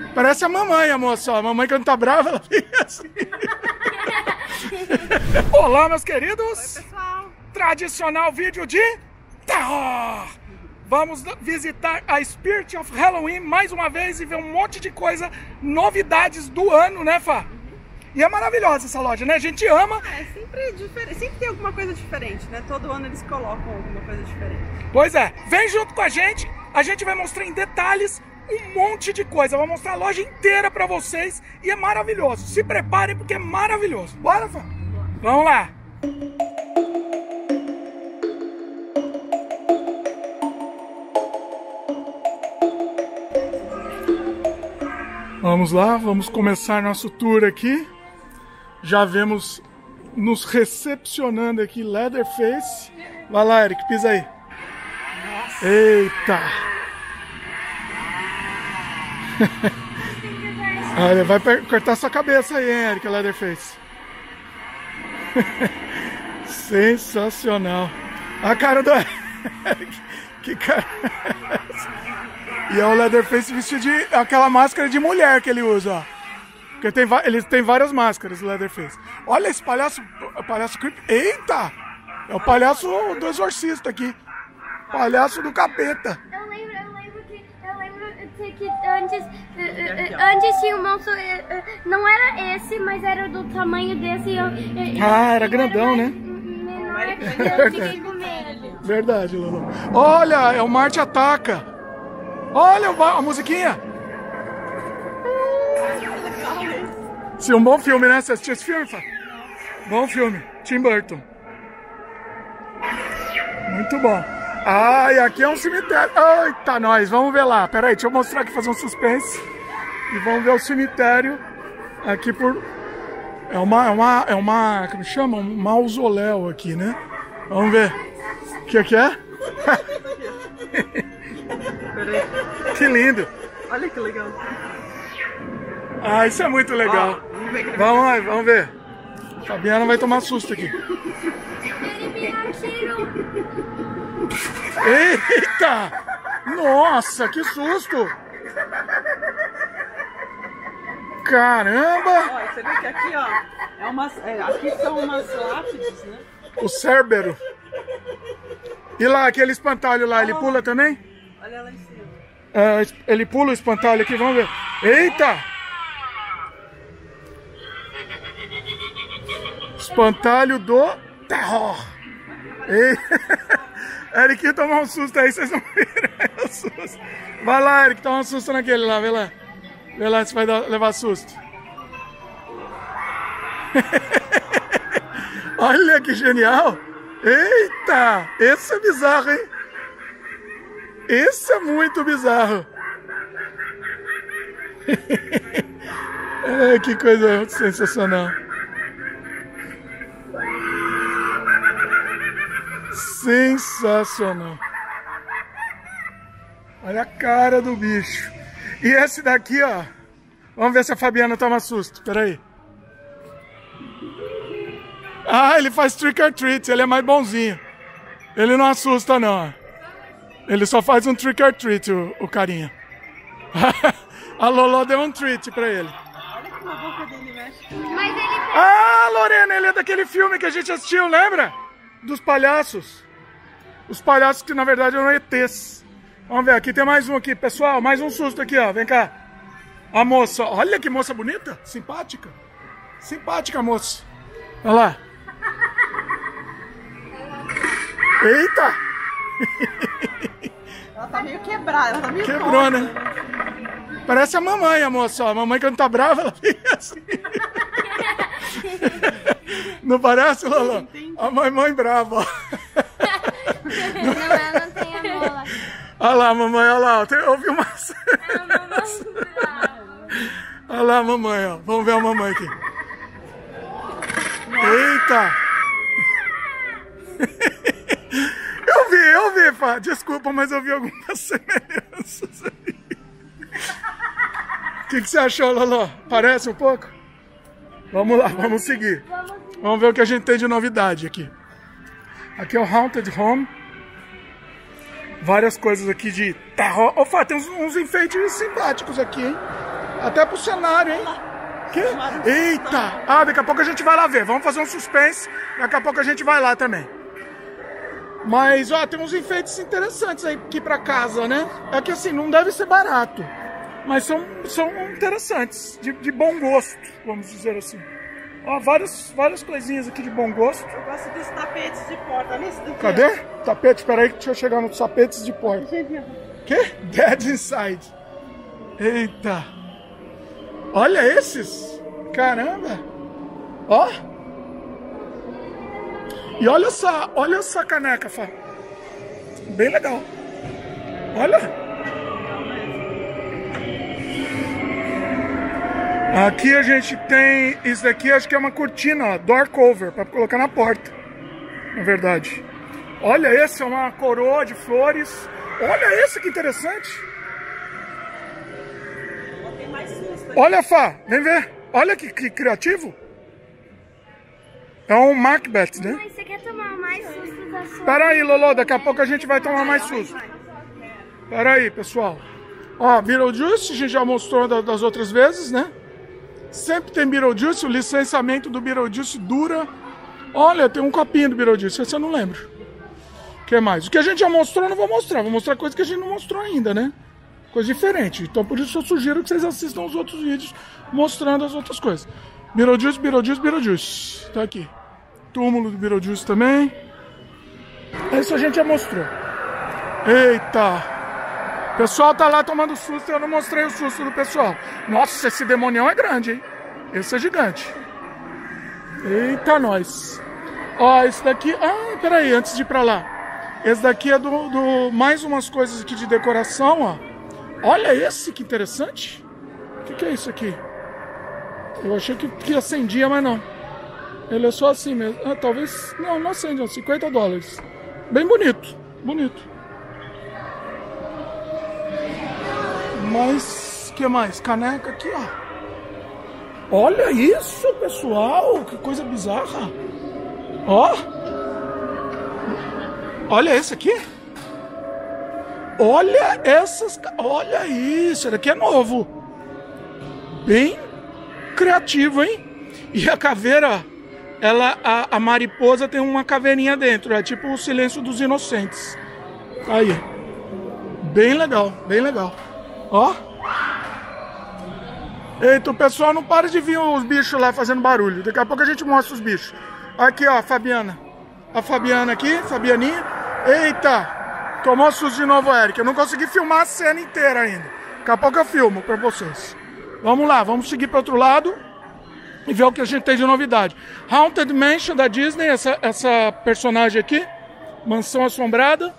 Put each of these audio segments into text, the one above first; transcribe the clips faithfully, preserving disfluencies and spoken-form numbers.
Parece a mamãe, a moça. A mamãe, quando tá brava, ela fica assim. Olá, meus queridos. Oi, pessoal. Tradicional vídeo de terror. Vamos visitar a Spirit of Halloween mais uma vez e ver um monte de coisa, novidades do ano, né, Fá? Uhum. E é maravilhosa essa loja, né? A gente ama. É, sempre diferente. Sempre tem alguma coisa diferente, né? Todo ano eles colocam alguma coisa diferente. Pois é. Vem junto com a gente. A gente vai mostrar em detalhes um monte de coisa. Vou mostrar a loja inteira pra vocês e é maravilhoso. Se preparem porque é maravilhoso. Bora, Fá? Vamos lá. Vamos lá, vamos começar nosso tour aqui. Já vemos nos recepcionando aqui Leatherface. Vai lá, Eric, pisa aí. Nossa. Eita! Olha, vai cortar sua cabeça aí, hein, Eric, Leatherface. Sensacional. A cara do Eric. Que cara é essa? E é o Leatherface vestido de aquela máscara de mulher que ele usa, ó. Porque tem, ele tem várias máscaras, o Leatherface. Olha esse palhaço, palhaço creep. Eita! É o palhaço do exorcista aqui. Palhaço do capeta. Eu lembro, eu lembro que, eu lembro que antes, antes tinha um monstro, não era esse, mas era do tamanho desse. Ah, era grandão, né? Menor, eu fiquei com medo. Verdade, Lolo. Olha, é o Marte Ataca. Olha a musiquinha! Sim, um bom filme, né? Você assistiu esse filme, Fá? Bom filme. Tim Burton. Muito bom. Ah, e aqui é um cemitério. Eita, nós. Vamos ver lá. Pera aí, deixa eu mostrar aqui, fazer um suspense. E vamos ver o cemitério aqui por... É uma... É uma... É uma... Como chama? Um mausoléu aqui, né? Vamos ver. O que que é? Que lindo! Olha que legal! Ah, isso é muito legal! Oh, vamos lá, vamos ver! Fabiana vai tomar susto aqui! Eita! Nossa, que susto! Caramba! Ó, você viu que aqui, ó, é umas, é, aqui são umas lápides, né? O Cérbero! E lá, aquele espantalho lá, ele pula também? Olha lá em cima. É, ele pula o espantalho aqui, vamos ver. Eita! Espantalho do terror. Ei. Eric tomou um susto aí, vocês não viram o susto. Vai lá, Eric, toma um susto naquele lá, vê lá. Vê lá se vai dar, levar susto. Olha que genial! Eita! Esse é bizarro, hein? Esse é muito bizarro. É, que coisa sensacional. Sensacional. Olha a cara do bicho. E esse daqui, ó. Vamos ver se a Fabiana toma susto. Pera aí. Ah, ele faz trick or treat. Ele é mais bonzinho. Ele não assusta, não. Ele só faz um trick or treat, o, o carinha. A Lolo deu um treat pra ele. Olha como a boca dele mexe. Mas ele... Ah, Lorena, ele é daquele filme que a gente assistiu, lembra? Dos palhaços. Os palhaços que na verdade eram E Tês. Vamos ver, aqui tem mais um aqui, pessoal. Mais um susto aqui, ó. Vem cá. A moça, olha que moça bonita. Simpática. Simpática, moça. Olha lá. Eita! Ela tá meio quebrada, ela tá meio Quebrou, torta, né? Parece a mamãe, a moça. A mamãe quando tá brava, ela fica assim. Não parece, Lolo? A mamãe brava, ó. Não, ela não tem a bola. Olha lá, mamãe, olha lá. Eu ouvi uma... A mamãe brava. Olha lá, mamãe, ó. Vamos ver a mamãe aqui. Eita! Eu vi, eu vi, Fá. Desculpa, mas eu vi algumas semelhanças aí. O que, que você achou, Lolo? Parece um pouco? Vamos lá, vamos seguir. Vamos ver o que a gente tem de novidade aqui. Aqui é o Haunted Home. Várias coisas aqui de terror. Opa, tem uns, uns enfeites simpáticos aqui, hein? Até pro cenário, hein? Que? Eita! Ah, daqui a pouco a gente vai lá ver. Vamos fazer um suspense. Daqui a pouco a gente vai lá também. Mas, ó, tem uns enfeites interessantes aí aqui pra casa, né? É que assim, não deve ser barato. Mas são, são interessantes. De, de bom gosto, vamos dizer assim. Ó, várias, várias coisinhas aqui de bom gosto. Eu gosto dos tapetes de porta. Olha isso daqui. Cadê? Tapete, peraí, deixa eu chegar nos tapetes de porta. Que? Dead Inside. Eita. Olha esses. Caramba. Ó. E olha essa, olha essa caneca, Fá. Bem legal. Olha. Aqui a gente tem, isso daqui acho que é uma cortina, ó, door cover, para colocar na porta, na verdade. Olha, esse é uma coroa de flores. Olha esse que interessante. Olha, Fá, vem ver. Olha que, que criativo. É um Macbeth, né? Mãe, você quer tomar mais susto da sua... Pera aí, Lolo, daqui a pouco a gente vai tomar mais susto. Pera aí, pessoal. Ó, Beetlejuice, a gente já mostrou das outras vezes, né? Sempre tem Beetlejuice, o licenciamento do Beetlejuice dura... Olha, tem um copinho do Beetlejuice, esse eu não lembro. O que mais? O que a gente já mostrou eu não vou mostrar, vou mostrar coisa que a gente não mostrou ainda, né? Coisa diferente. Então por isso eu sugiro que vocês assistam os outros vídeos mostrando as outras coisas. Beetlejuice, Beetlejuice, Beetlejuice. Tá aqui. Túmulo do Beetlejuice também. Isso a gente já mostrou. Eita! O pessoal tá lá tomando susto, eu não mostrei o susto do pessoal. Nossa, esse demonião é grande, hein? Esse é gigante. Eita, nós. Ó, esse daqui... Ah, peraí, antes de ir pra lá. Esse daqui é do, do... mais umas coisas aqui de decoração, ó. Olha esse, que interessante. O que, que é isso aqui? Eu achei que, que acendia, mas não. Ele é só assim mesmo. Ah, talvez... Não, não acende, não. cinquenta dólares. Bem bonito. Bonito. Mas, o que mais? Caneca aqui, ó. Olha isso, pessoal. Que coisa bizarra. Ó. Olha esse aqui. Olha essas... Olha isso. Esse daqui é novo. Bem criativo, hein? E a caveira... Ela, a, a mariposa tem uma caveirinha dentro. É tipo o Silêncio dos Inocentes. Aí. Bem legal. Bem legal. Ó. Eita, o pessoal não para de vir os bichos lá fazendo barulho. Daqui a pouco a gente mostra os bichos. Aqui, ó, a Fabiana. A Fabiana aqui, Fabianinha. Eita! Tomou susto de novo, Eric. Eu não consegui filmar a cena inteira ainda. Daqui a pouco eu filmo pra vocês. Vamos lá, vamos seguir pro outro lado e ver o que a gente tem de novidade. Haunted Mansion da Disney, essa, essa personagem aqui. Mansão Assombrada.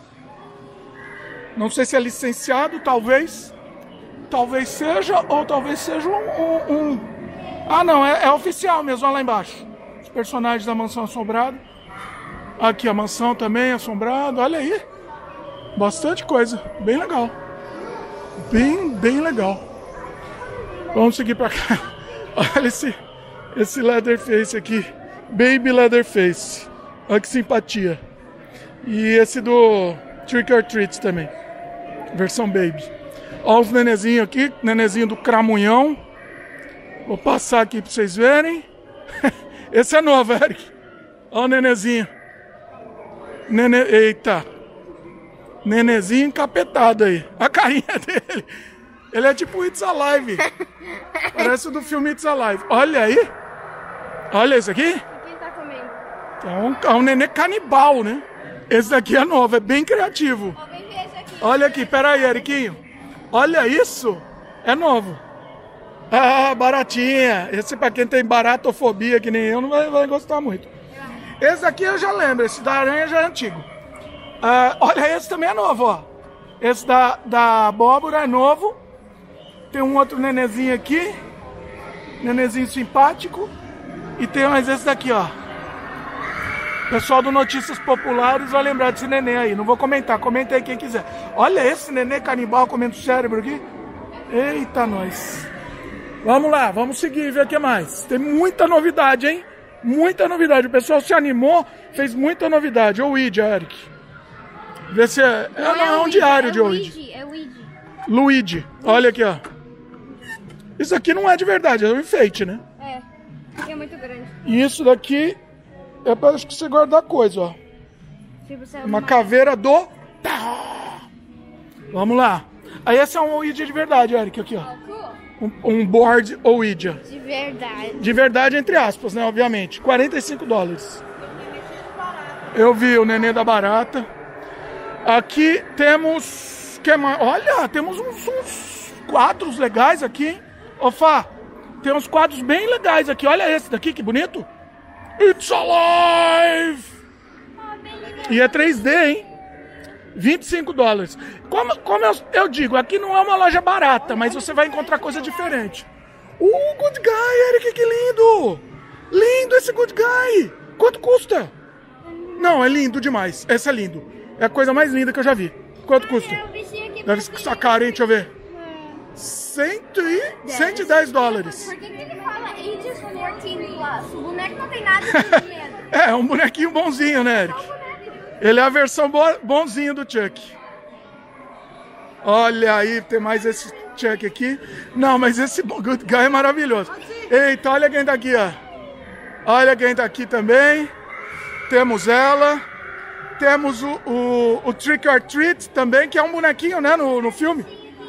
Não sei se é licenciado, talvez. Talvez seja, ou talvez seja um... um, um... Ah, não, é, é oficial mesmo, olha lá embaixo. Os personagens da Mansão Assombrada. Aqui a mansão também assombrada, olha aí. Bastante coisa, bem legal. Bem, bem legal. Vamos seguir pra cá. Olha esse, esse Leatherface aqui. Baby Leatherface. Olha que simpatia. E esse do Trick or Treat também. Versão Baby. Olha os nenezinhos aqui. Nenezinho do Cramunhão. Vou passar aqui pra vocês verem. Esse é novo, Eric. Olha o nenezinho. Nene... Eita. Nenezinho encapetado aí. A carinha dele. Ele é tipo It's Alive. Parece o do filme It's Alive. Olha aí. Olha isso aqui. Quem tá comendo? É um, é um nenê canibal, né? Esse daqui é novo, é bem criativo. Alguém vê esse aqui. Olha aqui, pera aí, Eriquinho. Olha isso. É novo. Ah, baratinha. Esse pra quem tem baratofobia, que nem eu, não vai, vai gostar muito. Esse aqui eu já lembro. Esse da aranha já é antigo. Ah, olha, esse também é novo, ó. Esse da, da abóbora é novo. Tem um outro nenezinho aqui. Nenezinho simpático. E tem mais esse daqui, ó. Pessoal do Notícias Populares vai lembrar desse nenê aí. Não vou comentar, comenta aí quem quiser. Olha esse nenê canibal comendo cérebro aqui. Eita, nós. Vamos lá, vamos seguir e ver o que mais. Tem muita novidade, hein? Muita novidade. O pessoal se animou, fez muita novidade. Ô, Luigi, Eric. Vê se é... Não, é, não, é um diário de Luigi. É Luigi. Luigi. Olha aqui, ó. Isso aqui não é de verdade, é um enfeite, né? É, porque é muito grande. E isso daqui é pra acho que você guardar coisa, ó. Tipo, você é Uma caveira do... Vamos lá. Aí esse é um Ouija de verdade, Eric, aqui, ó. Um, um board Ouija. De verdade. De verdade, entre aspas, né, obviamente. quarenta e cinco dólares. Eu vi o nenê da barata. Aqui temos... Que mais? Olha, temos uns, uns quadros legais aqui, hein? Ô, Fá, tem uns quadros bem legais aqui. Olha esse daqui, que bonito. It's alive! E é três D, hein? vinte e cinco dólares. Como, como eu, eu digo, aqui não é uma loja barata, mas você vai encontrar coisa diferente. Uh, Good Guy, Eric, que lindo! Lindo esse Good Guy! Quanto custa? Não, é lindo demais. Esse é lindo. É a coisa mais linda que eu já vi. Quanto custa? Deve custar caro, hein? Deixa eu ver. cento e dez dólares. Por que que ele fala ages quatorze plus? O boneco não tem nada de dinheiro. É, um bonequinho bonzinho, né, Eric? Ele é a versão boa, bonzinho do Chuck. Olha aí, tem mais esse Chuck aqui. Não, mas esse Good Guy é maravilhoso. Eita, olha quem tá aqui, ó. Olha quem tá aqui também. Temos ela. Temos o, o, o Trick or Treat também, que é um bonequinho, né, no, no filme.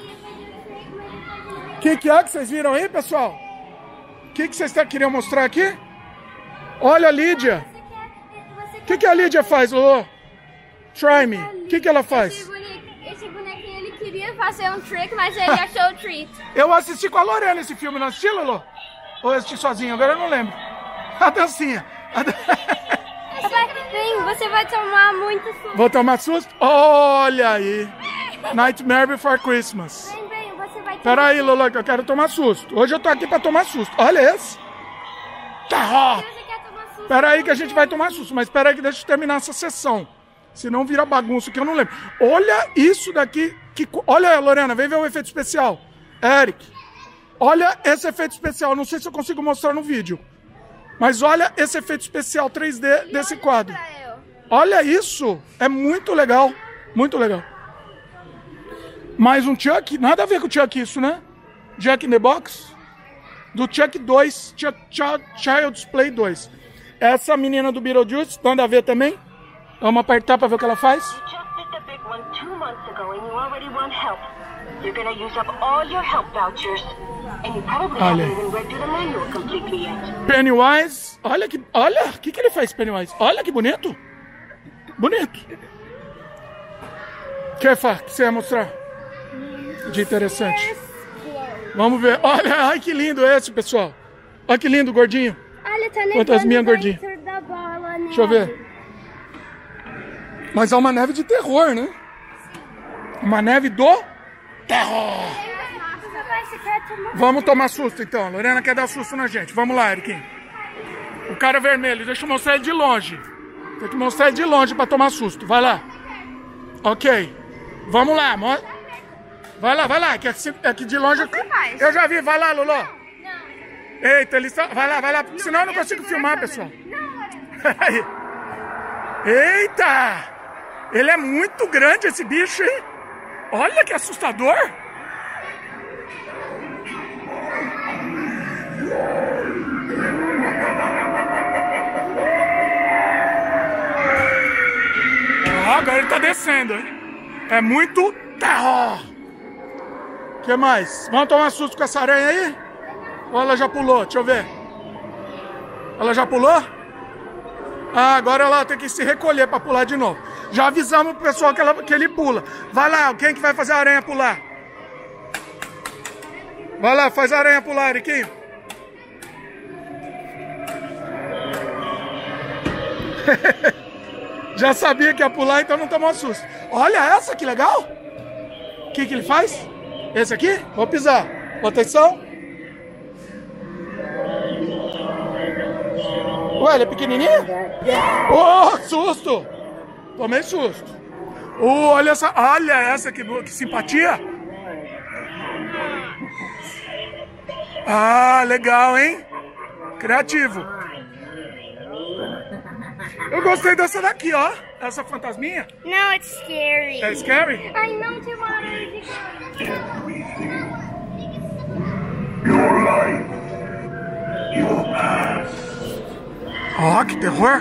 O que, que é que vocês viram aí, pessoal? O que, que vocês queriam mostrar aqui? Olha a Lídia. O que, que a Lídia faz, Lolo? Try me. O que, que ela faz? Esse bonequinho, esse bonequinho, ele queria fazer um trick, mas ele achou o treat. Eu assisti com a Lorena esse filme, não assisti, Lolo? Ou eu assisti sozinho? Agora eu não lembro. A dancinha. A dan... Vem, você vai tomar muito susto. Vou tomar susto? Olha aí. Nightmare Before Christmas. Vem, vem, você vai tomar Pera aí, Lolo, que eu quero tomar susto. Hoje eu tô aqui pra tomar susto. Olha esse. Tá. Você quer tomar susto? Pera aí que a gente vai tomar susto, mas pera aí que deixa eu terminar essa sessão. Senão vira bagunça, que eu não lembro. Olha isso daqui. Que... Olha, Lorena, vem ver o efeito especial. Eric, olha esse efeito especial. Não sei se eu consigo mostrar no vídeo. Mas olha esse efeito especial três D desse quadro. Olha isso. É muito legal. Muito legal. Mais um Chuck. Nada a ver com o Chuck isso, né? Jack in the Box. Do Chuck dois. Chuck, Chuck, Child's Play dois. Essa menina do Beetlejuice. Nada a ver também. Vamos apertar pra ver o que ela faz. Olha. Pennywise. Olha que. Olha. O que, que ele faz, Pennywise? Olha que bonito. Bonito. O que, Fá, que você ia mostrar? De interessante. Vamos ver. Olha, ai que lindo esse, pessoal. Olha que lindo, gordinho. Olha, tá Quantas minhas gordinhas? Da bola, né? Deixa eu ver. Mas é uma neve de terror, né? Uma neve do terror. Vamos tomar susto, então. Lorena quer dar susto na gente. Vamos lá, Eriquinho. O cara vermelho, deixa eu mostrar ele de longe. Tem que mostrar ele de longe pra tomar susto. Vai lá. Ok. Vamos lá. Mo... Vai lá, vai lá. Que aqui de longe... Eu já vi. Vai lá, Lolo. Não. Eita, ele está... Vai lá, vai lá. Senão eu não consigo filmar, pessoal. Eita! Ele é muito grande, esse bicho, hein? Olha que assustador! Ah, agora ele tá descendo, hein? É muito terror! O que mais? Vamos tomar susto com essa aranha aí? Ou ela já pulou? Deixa eu ver. Ela já pulou? Ah, agora ela tem que se recolher para pular de novo. Já avisamos pro pessoal que, ela, que ele pula. Vai lá, quem que vai fazer a aranha pular? Vai lá, faz a aranha pular, Eriquinho. Já sabia que ia pular, então não tomou susto. Olha essa, que legal. O que que ele faz? Esse aqui? Vou pisar. Atenção. Ué, ele é pequenininho? Oh, susto! Tomei susto. Oh, olha essa, olha essa que, que simpatia. Ah, legal, hein? Criativo. Eu gostei dessa daqui, ó. Essa fantasminha. Não, it's scary. É scary? Ai, não, tem uma aranha. Ó, oh, que terror.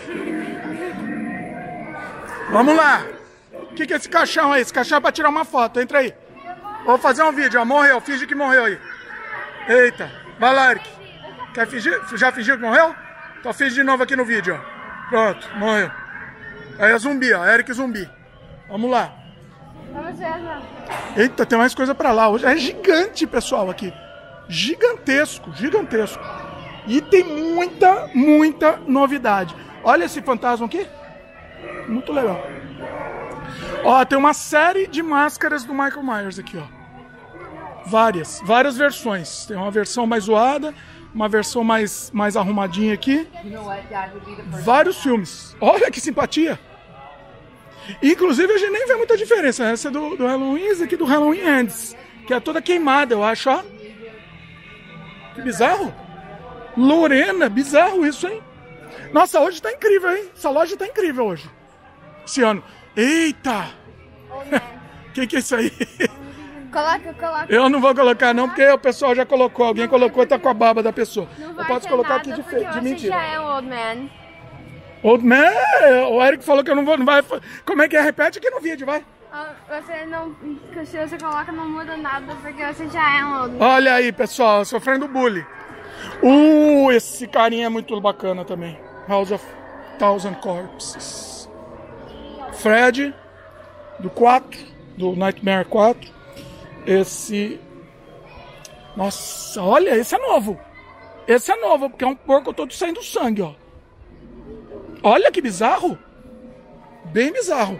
Vamos lá. O que, que é esse caixão aí? Esse caixão é pra tirar uma foto. Entra aí. Vou fazer um vídeo, ó. Morreu. Finge que morreu aí. Eita. Vai lá, Eric. Quer fingir? Já fingiu que morreu? Então finge de novo aqui no vídeo, ó. Pronto. Morreu. Aí é zumbi, ó. Eric zumbi. Vamos lá. Vamos ver, não. Eita, tem mais coisa pra lá. Hoje é gigante, pessoal, aqui. Gigantesco, gigantesco. E tem muita, muita novidade. Olha esse fantasma aqui. Muito legal. Ó, tem uma série de máscaras do Michael Myers aqui, ó. Várias, várias versões. Tem uma versão mais zoada, uma versão mais, mais arrumadinha aqui. Vários filmes. Olha que simpatia. Inclusive a gente nem vê muita diferença. Essa é do, do Halloween, essa aqui do Halloween Ends, que é toda queimada, eu acho, ó. Que bizarro. Lorena, bizarro isso, hein? Nossa, hoje tá incrível, hein? Essa loja tá incrível hoje. Esse ano. Eita! O que que é isso aí? Coloca, coloca. Eu não vou colocar não, porque o pessoal já colocou. Alguém colocou e tá com a baba da pessoa. Não eu posso colocar aqui de, fe... de mentira. Já é um old man. Old man? O Eric falou que eu não vou... Não vai... Como é que é? Repete aqui no vídeo, vai. Você não... Se você coloca, não muda nada, porque você já é um old man. Olha aí, pessoal, sofrendo bullying. Uh, esse carinha é muito bacana também. House of Thousand Corpses. Fred, do quatro, do Nightmare quatro. Esse... Nossa, olha, esse é novo. Esse é novo, porque é um porco todo saindo sangue, ó. Olha que bizarro. Bem bizarro.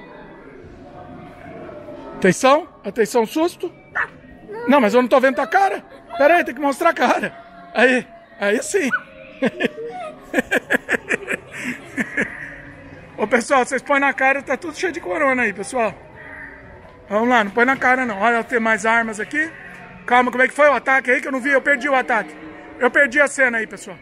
Atenção, atenção, susto. Não, mas eu não tô vendo tua cara. Pera aí, tem que mostrar a cara. Aí, aí sim. Ô pessoal, vocês põem na cara, tá tudo cheio de corona aí, pessoal. Vamos lá, não põe na cara não. Olha, tem mais armas aqui. Calma, como é que foi o ataque aí que eu não vi? Eu perdi o ataque. Eu perdi a cena aí, pessoal.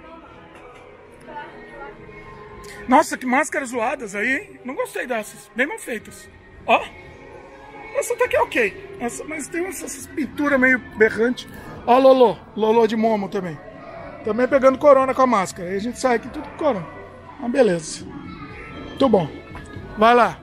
Nossa, que máscaras zoadas aí, hein? Não gostei dessas. Bem mal feitas. Ó. Essa até que é ok. Essa, mas tem essas, essas pinturas meio berrantes. Ó, Lolo. Lolo de Momo também. Também pegando corona com a máscara. Aí a gente sai aqui tudo com corona. Ah, beleza. Muito bom. Vai lá.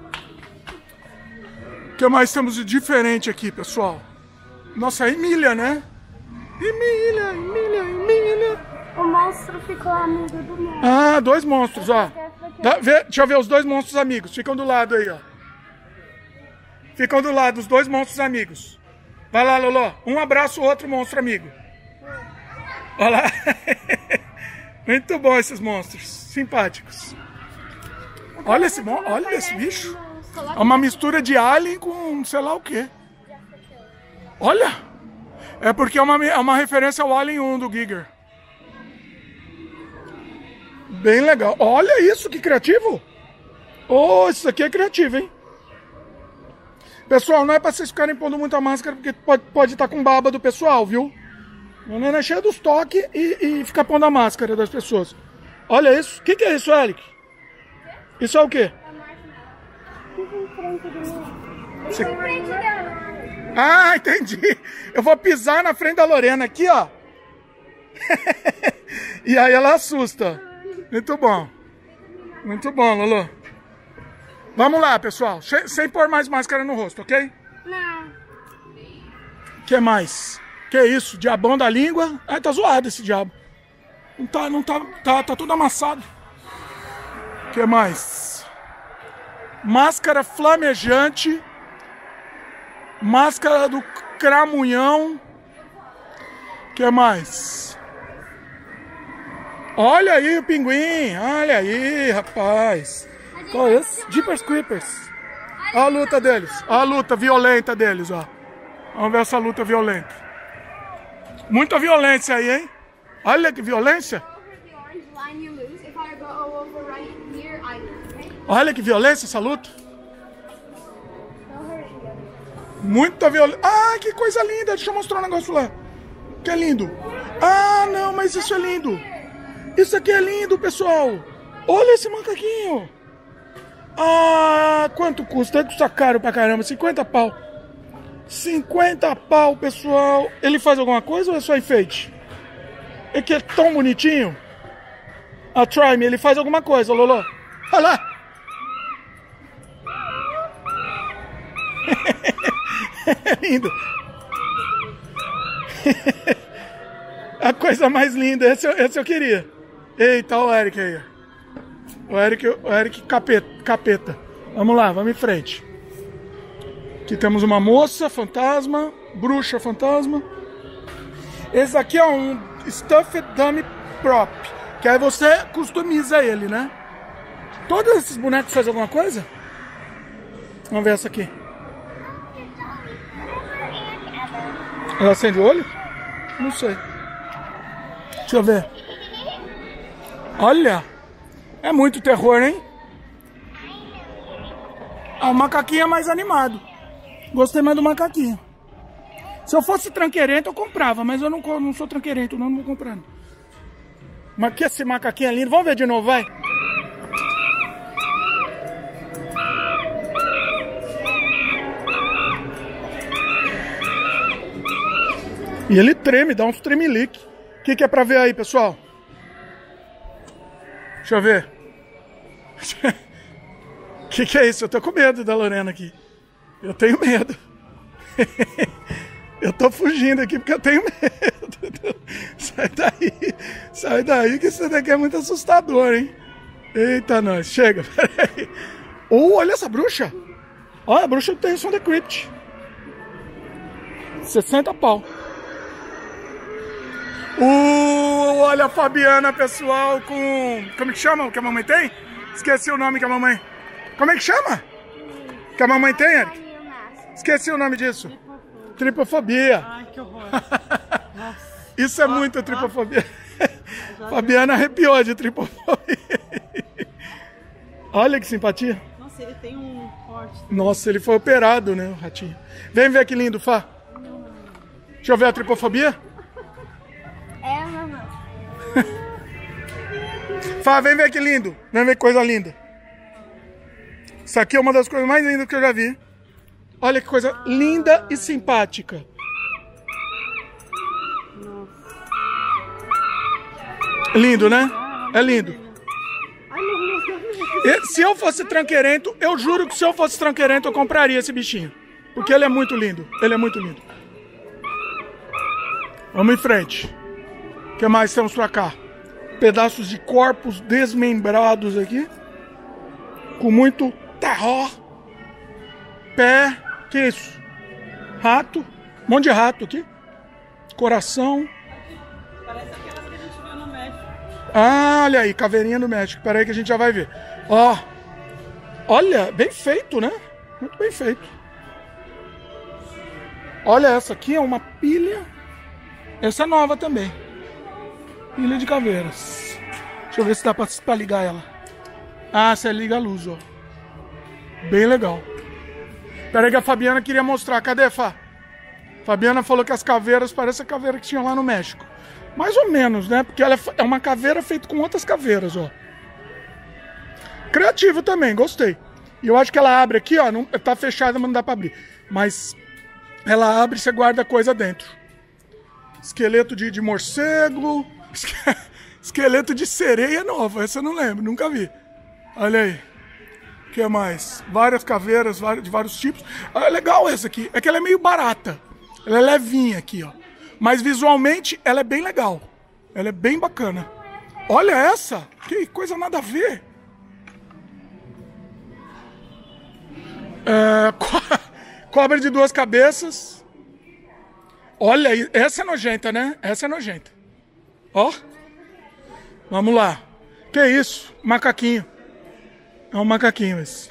O que mais temos de diferente aqui, pessoal? Nossa, a Emília, né? Emília, Emília, Emília. O monstro ficou amigo do monstro. Ah, dois monstros, ó. Dá, vê, deixa eu ver os dois monstros amigos. Ficam do lado aí, ó. Ficam do lado, os dois monstros amigos. Vai lá, Lolo. Um abraça o outro monstro amigo. Olha lá. Muito bom esses monstros. Simpáticos. Olha esse, olha esse bicho. É uma mistura de alien com sei lá o que. Olha. É porque é uma, é uma referência ao Alien um do Giger. Bem legal. Olha isso, que criativo. Oh, isso aqui é criativo, hein? Pessoal, não é pra vocês ficarem pondo muita máscara, porque pode, pode estar com baba do pessoal, viu? Não é cheio dos toques e, e ficar pondo a máscara das pessoas. Olha isso. O que, que é isso, Eric? Isso é o quê? Você... Ah, entendi. Eu vou pisar na frente da Lorena aqui, ó. E aí ela assusta. Muito bom. Muito bom, Lolo. Vamos lá, pessoal. Sem, sem pôr mais máscara no rosto, ok? Não. O que mais? Que isso? Diabão da língua? Ah, tá zoado esse diabo. Não tá, não tá, tá, tá tudo amassado. O que mais? Máscara flamejante. Máscara do cramunhão. O que mais? Olha aí o pinguim. Olha aí, rapaz. Qual é esse? Jeepers Creepers. Olha a luta deles. Olha a luta violenta deles, ó. Vamos ver essa luta violenta. Muita violência aí, hein? Olha que violência. Olha que violência essa luta. Muita violência. Ah, que coisa linda. Deixa eu mostrar um negócio lá. Que é lindo. Ah, não, mas isso é lindo. Isso aqui é lindo, pessoal. Olha esse macaquinho. Ah, quanto custa? Deve custar caro pra caramba. cinquenta pau. cinquenta pau, pessoal. Ele faz alguma coisa ou é só enfeite? É que é tão bonitinho. A Try Me, ele faz alguma coisa, Lolo. Olha lá. É lindo. A coisa mais linda, esse, esse eu queria. Eita, olha o Eric aí. O Eric, o Eric capeta, capeta. Vamos lá, vamos em frente. Aqui temos uma moça fantasma, bruxa fantasma. Esse aqui é um Stuffed Dummy Prop, que aí você customiza ele, né? Todos esses bonecos fazem alguma coisa? Vamos ver essa aqui. Ela acende o olho? Não sei. Deixa eu ver. Olha! É muito terror, hein? Ah, o macaquinho é mais animado. Gostei mais do macaquinho. Se eu fosse tranqueirento, eu comprava. Mas eu não, não sou tranqueirento, não, não vou comprando. Mas que esse macaquinho é lindo. Vamos ver de novo, vai. E ele treme, dá uns tremelique. O que, que é pra ver aí, pessoal? Deixa eu ver. O que, que é isso? Eu tô com medo da Lorena aqui. Eu tenho medo. Eu tô fugindo aqui porque eu tenho medo. Sai daí. Sai daí que isso daqui é muito assustador, hein? Eita, nós. Chega, peraí. Oh, olha essa bruxa. Olha, a bruxa tem som de Crypt. sessenta pau. Uh, olha a Fabiana, pessoal, com... Como que chama o que a mamãe tem? Esqueci o nome que a mamãe... Como é que chama? Que a mamãe tem, Eric? Esqueci o nome disso. Tripofobia. Ai, que horror. Isso é muito tripofobia. Fabiana arrepiou de tripofobia. Olha que simpatia. Nossa, ele tem um corte. Nossa, ele foi operado, né, o ratinho. Vem ver que lindo, Fá. Deixa eu ver a tripofobia. É, mamãe. Fá, vem ver que lindo. Vem ver que coisa linda. Isso aqui é uma das coisas mais lindas que eu já vi. Olha que coisa linda e simpática. Lindo, né? É lindo. E, se eu fosse tranqueirento, eu juro que se eu fosse tranqueirento, eu compraria esse bichinho. Porque ele é muito lindo. Ele é muito lindo. Vamos em frente. O que mais temos pra cá? Pedaços de corpos desmembrados aqui. Com muito terror. Pé. Que isso? Rato. Um monte de rato aqui. Coração. Parece aquelas que a gente viu no México. Ah, olha aí, caveirinha do México. Pera aí que a gente já vai ver. Ó. Olha, bem feito, né? Muito bem feito. Olha essa aqui, é uma pilha. Essa é nova também. Pilha de caveiras. Deixa eu ver se dá pra, pra ligar ela. Ah, você liga a luz, ó. Bem legal. Pera aí que a Fabiana queria mostrar. Cadê, Fá? Fabiana falou que as caveiras parecem a caveira que tinha lá no México. Mais ou menos, né? Porque ela é uma caveira feita com outras caveiras, ó. Criativo também, gostei. E eu acho que ela abre aqui, ó. Não, tá fechada, mas não dá pra abrir. Mas ela abre e você guarda coisa dentro. Esqueleto de, de morcego. Esqueleto de sereia nova. Essa eu não lembro, nunca vi. Olha aí. O que mais? Várias caveiras de vários tipos. Ah, é legal essa aqui. É que ela é meio barata. Ela é levinha aqui, ó. Mas visualmente ela é bem legal. Ela é bem bacana. Olha essa. Que coisa nada a ver. É, co cobra de duas cabeças. Olha, essa é nojenta, né? Essa é nojenta. Ó. Vamos lá. Que isso? Macaquinho. É um macaquinho esse.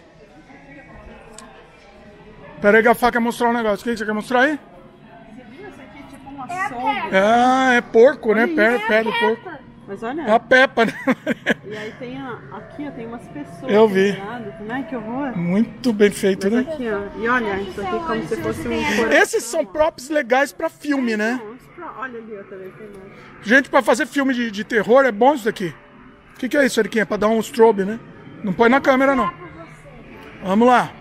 Pera aí que a Fá quer mostrar um negócio. O que você quer mostrar aí? Você viu isso aqui? Tipo um açougue. Ah, é porco, né? Pé, pé do porco. Mas olha. É a Peppa, né? E aí tem a, aqui, ó, tem umas pessoas. Eu vi. Né? Que horror. Muito bem feito, Mas né? aqui, ó. E olha, isso aqui como se fosse um coração. Esses são props legais pra filme, né? Olha ali, ó, também tem mais. Gente, pra fazer filme de, de terror é bom isso daqui. O que, que é isso, Eriquinha? Pra dar um strobe, né? Não põe na câmera, não. Vamos lá.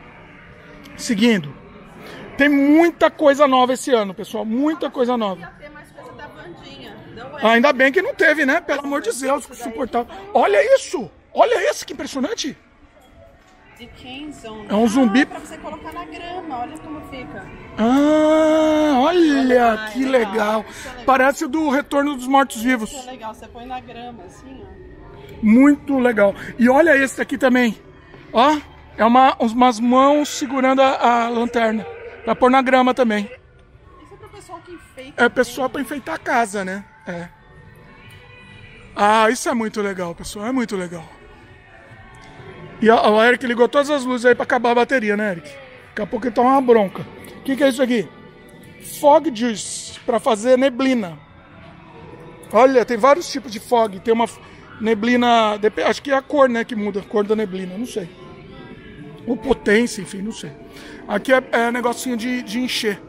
Seguindo. Tem muita coisa nova esse ano, pessoal. Muita coisa nova. Tem mais coisa da Vandinha. Não é. Ainda bem que não teve, né? Pelo amor de Deus, que suportável. Olha isso! Olha esse, que impressionante! De Kenzone. É um zumbi. Ah, pra você colocar na grama, olha como fica. Ah, olha, Olha, que legal. legal. Isso é legal. Parece o do Retorno dos Mortos-Vivos. Isso é legal, você põe na grama assim, ó. Muito legal. E olha esse daqui também. Ó, é uma, umas mãos segurando a, a lanterna. Pra pôr na grama também. Isso é pro pessoal que enfeita. É pessoal pra enfeitar a casa, né? É. Ah, isso é muito legal, pessoal. É muito legal. E ó, o Eric ligou todas as luzes aí pra acabar a bateria, né, Eric? Daqui a pouco ele toma uma bronca. O que, que é isso aqui? Fog Juice, pra fazer neblina. Olha, tem vários tipos de fog. Tem uma neblina... Acho que é a cor, né, que muda. A cor da neblina, não sei. Ou potência, enfim, não sei. Aqui é, é negocinho de, de encher.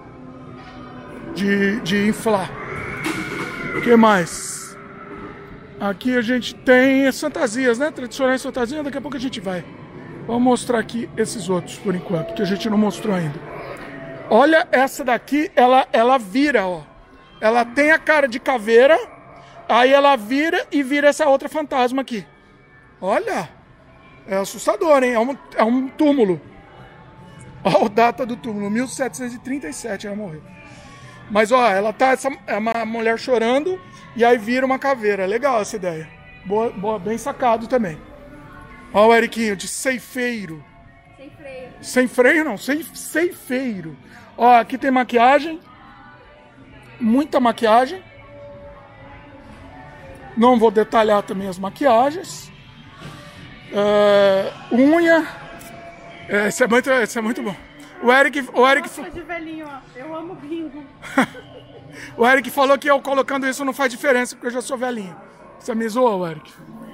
De, de inflar. O que mais? Aqui a gente tem as fantasias, né? Tradicionais fantasias, daqui a pouco a gente vai. Vamos mostrar aqui esses outros, por enquanto, que a gente não mostrou ainda. Olha essa daqui, ela, ela vira, ó. Ela tem a cara de caveira, aí ela vira e vira essa outra fantasma aqui. Olha, é assustador, hein? É um, é um túmulo. Olha a data do túmulo, mil setecentos e trinta e sete ela morreu. Mas ó, ela tá, essa, é uma mulher chorando e aí vira uma caveira. Legal essa ideia. Boa, boa, bem sacado também. Ó o Eriquinho, de ceifeiro. Sem freio. Sem freio não, sem ceifeiro. Ó, aqui tem maquiagem. Muita maquiagem. Não vou detalhar também as maquiagens. É, unha. É, esse, é muito, esse é muito bom. O Eric, o Eric, Nossa, de velhinho, ó. Eu amo bingo. o Eric falou que eu colocando isso não faz diferença porque eu já sou velhinho. Você me zoou, Eric?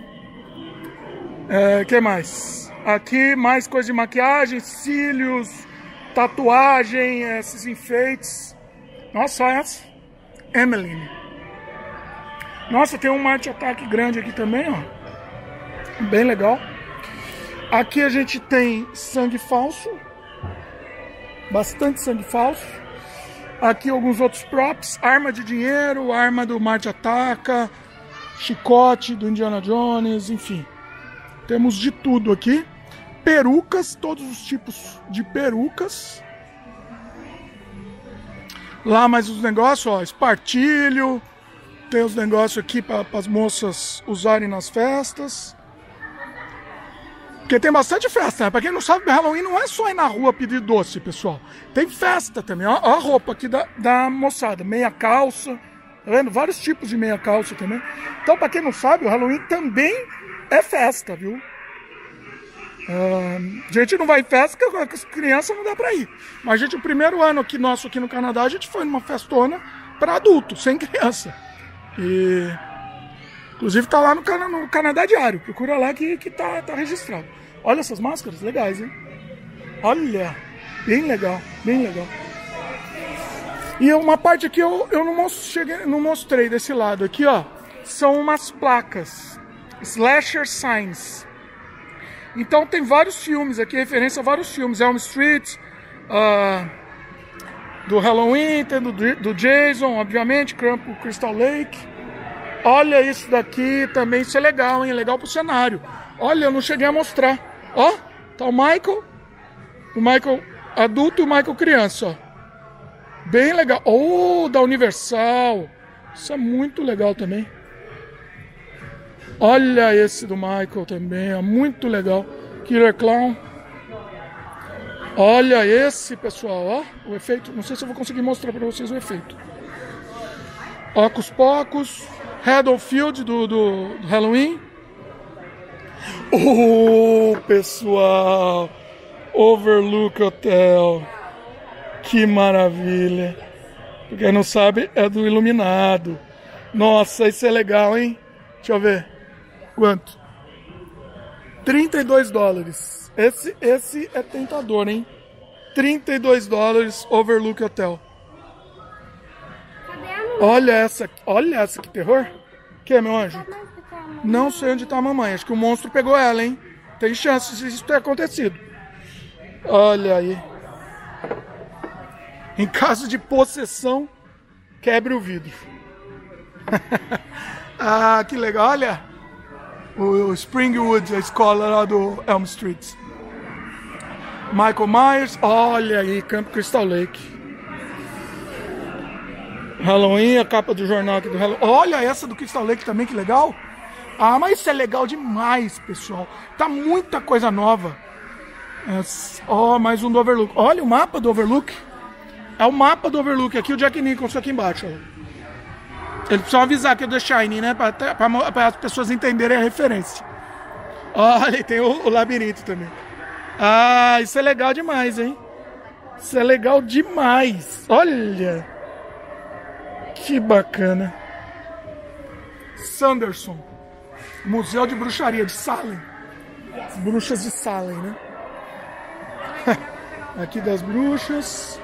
É, que mais? Aqui mais coisa de maquiagem, cílios, tatuagem, esses enfeites. Nossa, olha essa. Emmeline. Nossa, tem um Marte Attack grande aqui também, ó. Bem legal. Aqui a gente tem sangue falso. Bastante sangue falso. Aqui alguns outros props. Arma de dinheiro, arma do Marte Ataca, chicote do Indiana Jones, enfim. Temos de tudo aqui. Perucas, todos os tipos de perucas. Lá mais os negócios, ó, espartilho. Tem os negócios aqui para as moças usarem nas festas. Porque tem bastante festa, né? Pra quem não sabe, Halloween não é só ir na rua pedir doce, pessoal. Tem festa também. Ó, ó a roupa aqui da, da moçada. Meia calça. Tá vendo? Vários tipos de meia calça também. Então, pra quem não sabe, o Halloween também é festa, viu? Uh, a gente não vai em festa porque com as crianças não dá pra ir. Mas, gente, o primeiro ano aqui nosso aqui no Canadá, a gente foi numa festona pra adulto, sem criança. E... Inclusive tá lá no, Cana no Canadá Diário. Procura lá que, que tá, tá registrado. Olha essas máscaras, legais, hein? Olha, bem legal, bem legal. E uma parte aqui eu, eu não, most cheguei, não mostrei desse lado aqui, ó. São umas placas. Slasher Signs. Então tem vários filmes aqui, referência a vários filmes. Elm Street, uh, do Halloween, tem do, do Jason, obviamente, Crump Crystal Lake. Olha isso daqui também, isso é legal, hein? Legal pro cenário. Olha, eu não cheguei a mostrar. Ó, tá o Michael. O Michael adulto e o Michael criança, ó. Bem legal. Oh, da Universal. Isso é muito legal também. Olha esse do Michael também, é muito legal. Killer Clown. Olha esse, pessoal, ó. O efeito, não sei se eu vou conseguir mostrar pra vocês o efeito. Ocus Pocus. Haddonfield do, do, do Halloween. Oh, pessoal. Overlook Hotel. Que maravilha. Pra quem não sabe, é do Iluminado. Nossa, isso é legal, hein? Deixa eu ver. Quanto? trinta e dois dólares. Esse, esse é tentador, hein? trinta e dois dólares Overlook Hotel. Olha essa, olha essa, que terror. Que é, meu anjo? Não sei onde tá a mamãe. Acho que o monstro pegou ela, hein? Tem chance de isso ter acontecido. Olha aí. Em caso de possessão, quebre o vidro. Ah, que legal. Olha o Springwood, a escola lá do Elm Street. Michael Myers. Olha aí, Camp Crystal Lake. Halloween, a capa do jornal aqui do Halloween. Olha essa do Crystal Lake também, que legal. Ah, mas isso é legal demais, pessoal. Tá muita coisa nova. Ó, oh, mais um do Overlook. Olha o mapa do Overlook. É o mapa do Overlook. Aqui o Jack Nicholson aqui embaixo. Ó. Eles precisam avisar que é The Shining, né? Para as pessoas entenderem a referência. Olha, tem o, o labirinto também. Ah, isso é legal demais, hein? Isso é legal demais. Olha. Que bacana. Sanderson. Museu de Bruxaria de Salem. Bruxas de Salem, né? Aqui das bruxas.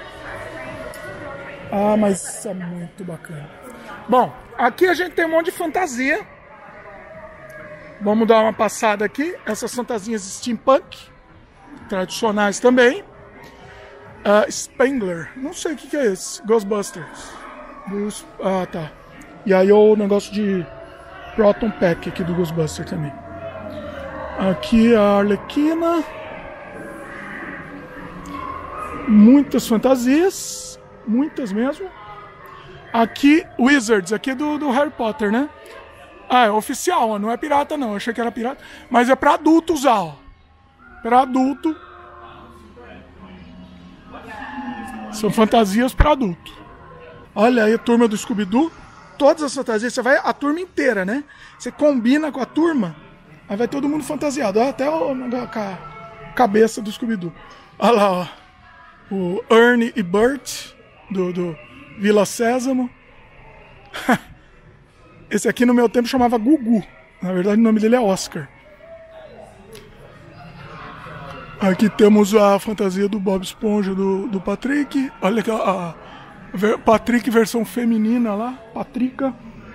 Ah, mas isso é muito bacana. Bom, aqui a gente tem um monte de fantasia. Vamos dar uma passada aqui. Essas fantasias steampunk. Tradicionais também. Uh, Spengler. Não sei o que, que é esse. Ghostbusters. Dos... Ah, tá. E aí o negócio de Proton Pack aqui do Ghostbusters também. Aqui a Arlequina. Muitas fantasias. Muitas mesmo. Aqui, Wizards. Aqui do, do Harry Potter, né? Ah, é oficial, não é pirata não. Eu achei que era pirata. Mas é pra adulto usar, ó. Pra adulto. São fantasias pra adulto. Olha aí a turma do Scooby-Doo. Todas as fantasias, você vai a turma inteira, né? Você combina com a turma, aí vai todo mundo fantasiado. Olha até o, a cabeça do Scooby-Doo. Olha lá, ó. O Ernie e Bert, do, do Vila Sésamo. Esse aqui no meu tempo chamava Gugu. Na verdade o nome dele é Oscar. Aqui temos a fantasia do Bob Esponja, do, do Patrick. Olha aqui, a, a Patrick versão feminina lá, Patrica.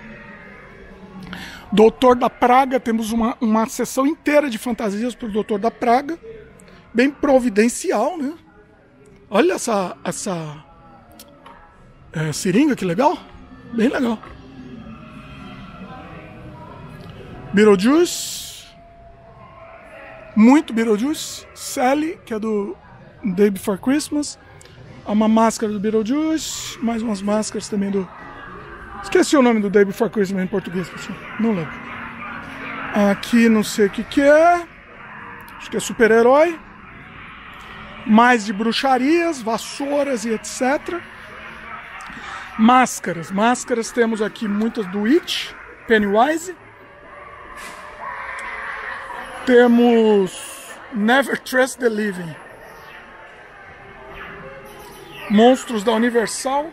Doutor da Praga, temos uma, uma sessão inteira de fantasias para o Doutor da Praga. Bem providencial, né? Olha essa, essa é, seringa, que legal. Bem legal. Beetlejuice. Muito Beetlejuice. Sally, que é do Day Before Christmas. Uma máscara do Beetlejuice. Mais umas máscaras também do... Esqueci o nome do Day Before Christmas em português, pessoal. Não lembro. Aqui não sei o que que é. Acho que é super-herói. Mais de bruxarias, vassouras e etcétera. Máscaras. Máscaras temos aqui muitas do It, Pennywise. Temos Never Trust the Living. Monstros da Universal.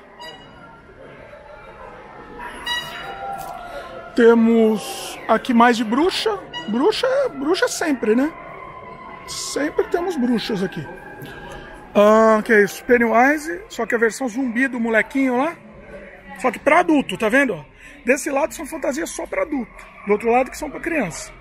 Temos aqui mais de bruxa. Bruxa, bruxa sempre, né? Sempre temos bruxas aqui. Ah, que é isso? Pennywise, só que a versão zumbi do molequinho lá. Só que para adulto, tá vendo? Ó? Desse lado são fantasias só para adulto. Do outro lado que são para criança.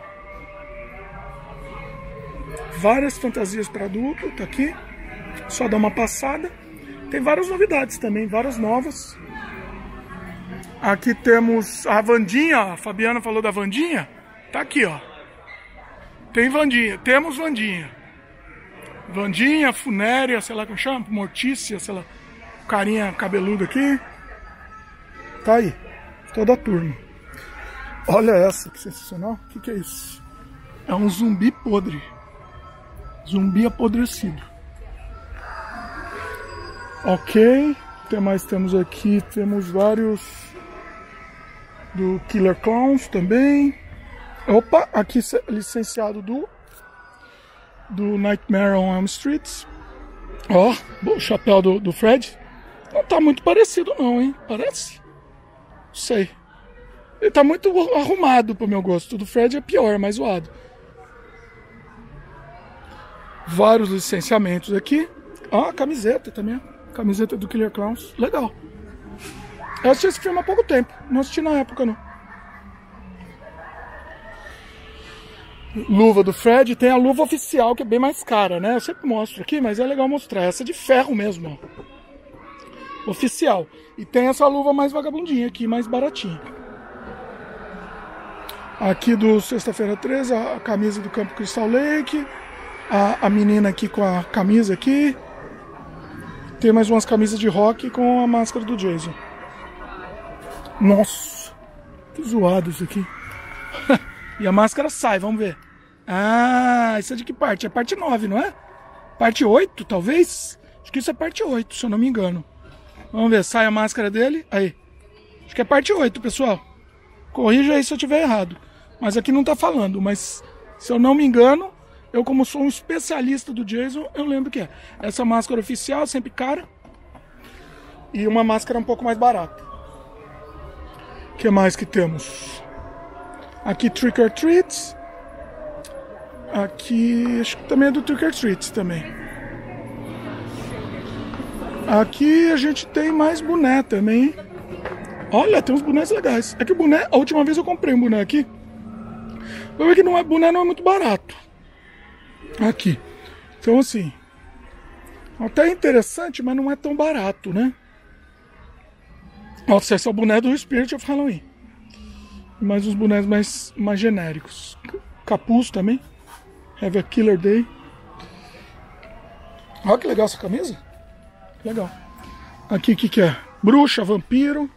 Várias fantasias para adulto, tá aqui. Só dá uma passada. Tem várias novidades também, várias novas. Aqui temos a Wandinha, a Fabiana falou da Wandinha. Tá aqui, ó. Tem Wandinha, temos Wandinha. Wandinha, Funéria, sei lá como chama, Mortícia, sei lá. Carinha cabeludo aqui. Tá aí, toda a turma. Olha essa, que sensacional. O que, que é isso? É um zumbi podre. Zumbi apodrecido. Ok. O que mais temos aqui? Temos vários do Killer Clowns também. Opa, aqui licenciado do do Nightmare on Elm Street. Ó, o chapéu do, do Fred. Não tá muito parecido não, hein? Parece? Não sei. Ele tá muito arrumado pro meu gosto. O do Fred é pior, mais zoado. Vários licenciamentos aqui. Ó, a camiseta também. Camiseta do Killer Clowns. Legal. Eu assisti esse filme há pouco tempo. Não assisti na época, não. Luva do Fred. Tem a luva oficial, que é bem mais cara, né? Eu sempre mostro aqui, mas é legal mostrar. Essa é de ferro mesmo, ó. oficial. E tem essa luva mais vagabundinha aqui, mais baratinha. Aqui do Sexta-feira treze, a camisa do Campo Crystal Lake. A, a menina aqui com a camisa aqui. Tem mais umas camisas de rock com a máscara do Jason. Nossa, que zoado isso aqui. E a máscara sai, vamos ver. Ah, isso é de que parte? É parte nove, não é? Parte oito, talvez? Acho que isso é parte oito, se eu não me engano. Vamos ver, sai a máscara dele. Aí. Acho que é parte oito, pessoal. Corrija aí se eu estiver errado. Mas aqui não tá falando, mas se eu não me engano, eu como sou um especialista do Jason, eu lembro que é. Essa máscara oficial, sempre cara. E uma máscara um pouco mais barata. O que mais que temos? Aqui Trick or Treats. Aqui, acho que também é do Trick or Treats também. Aqui a gente tem mais boné também. Olha, tem uns bonés legais. É que o boné, a última vez eu comprei um boné aqui. Eu vi que não é, boné não é muito barato. Aqui. Então assim, até é interessante, mas não é tão barato, né? Nossa, esse é o boné do Spirit of Halloween. Mais uns bonés mais, mais genéricos. Capuz também. Have a Killer Day. Olha que legal essa camisa. Legal. Aqui o que, que é? Bruxa, vampiro.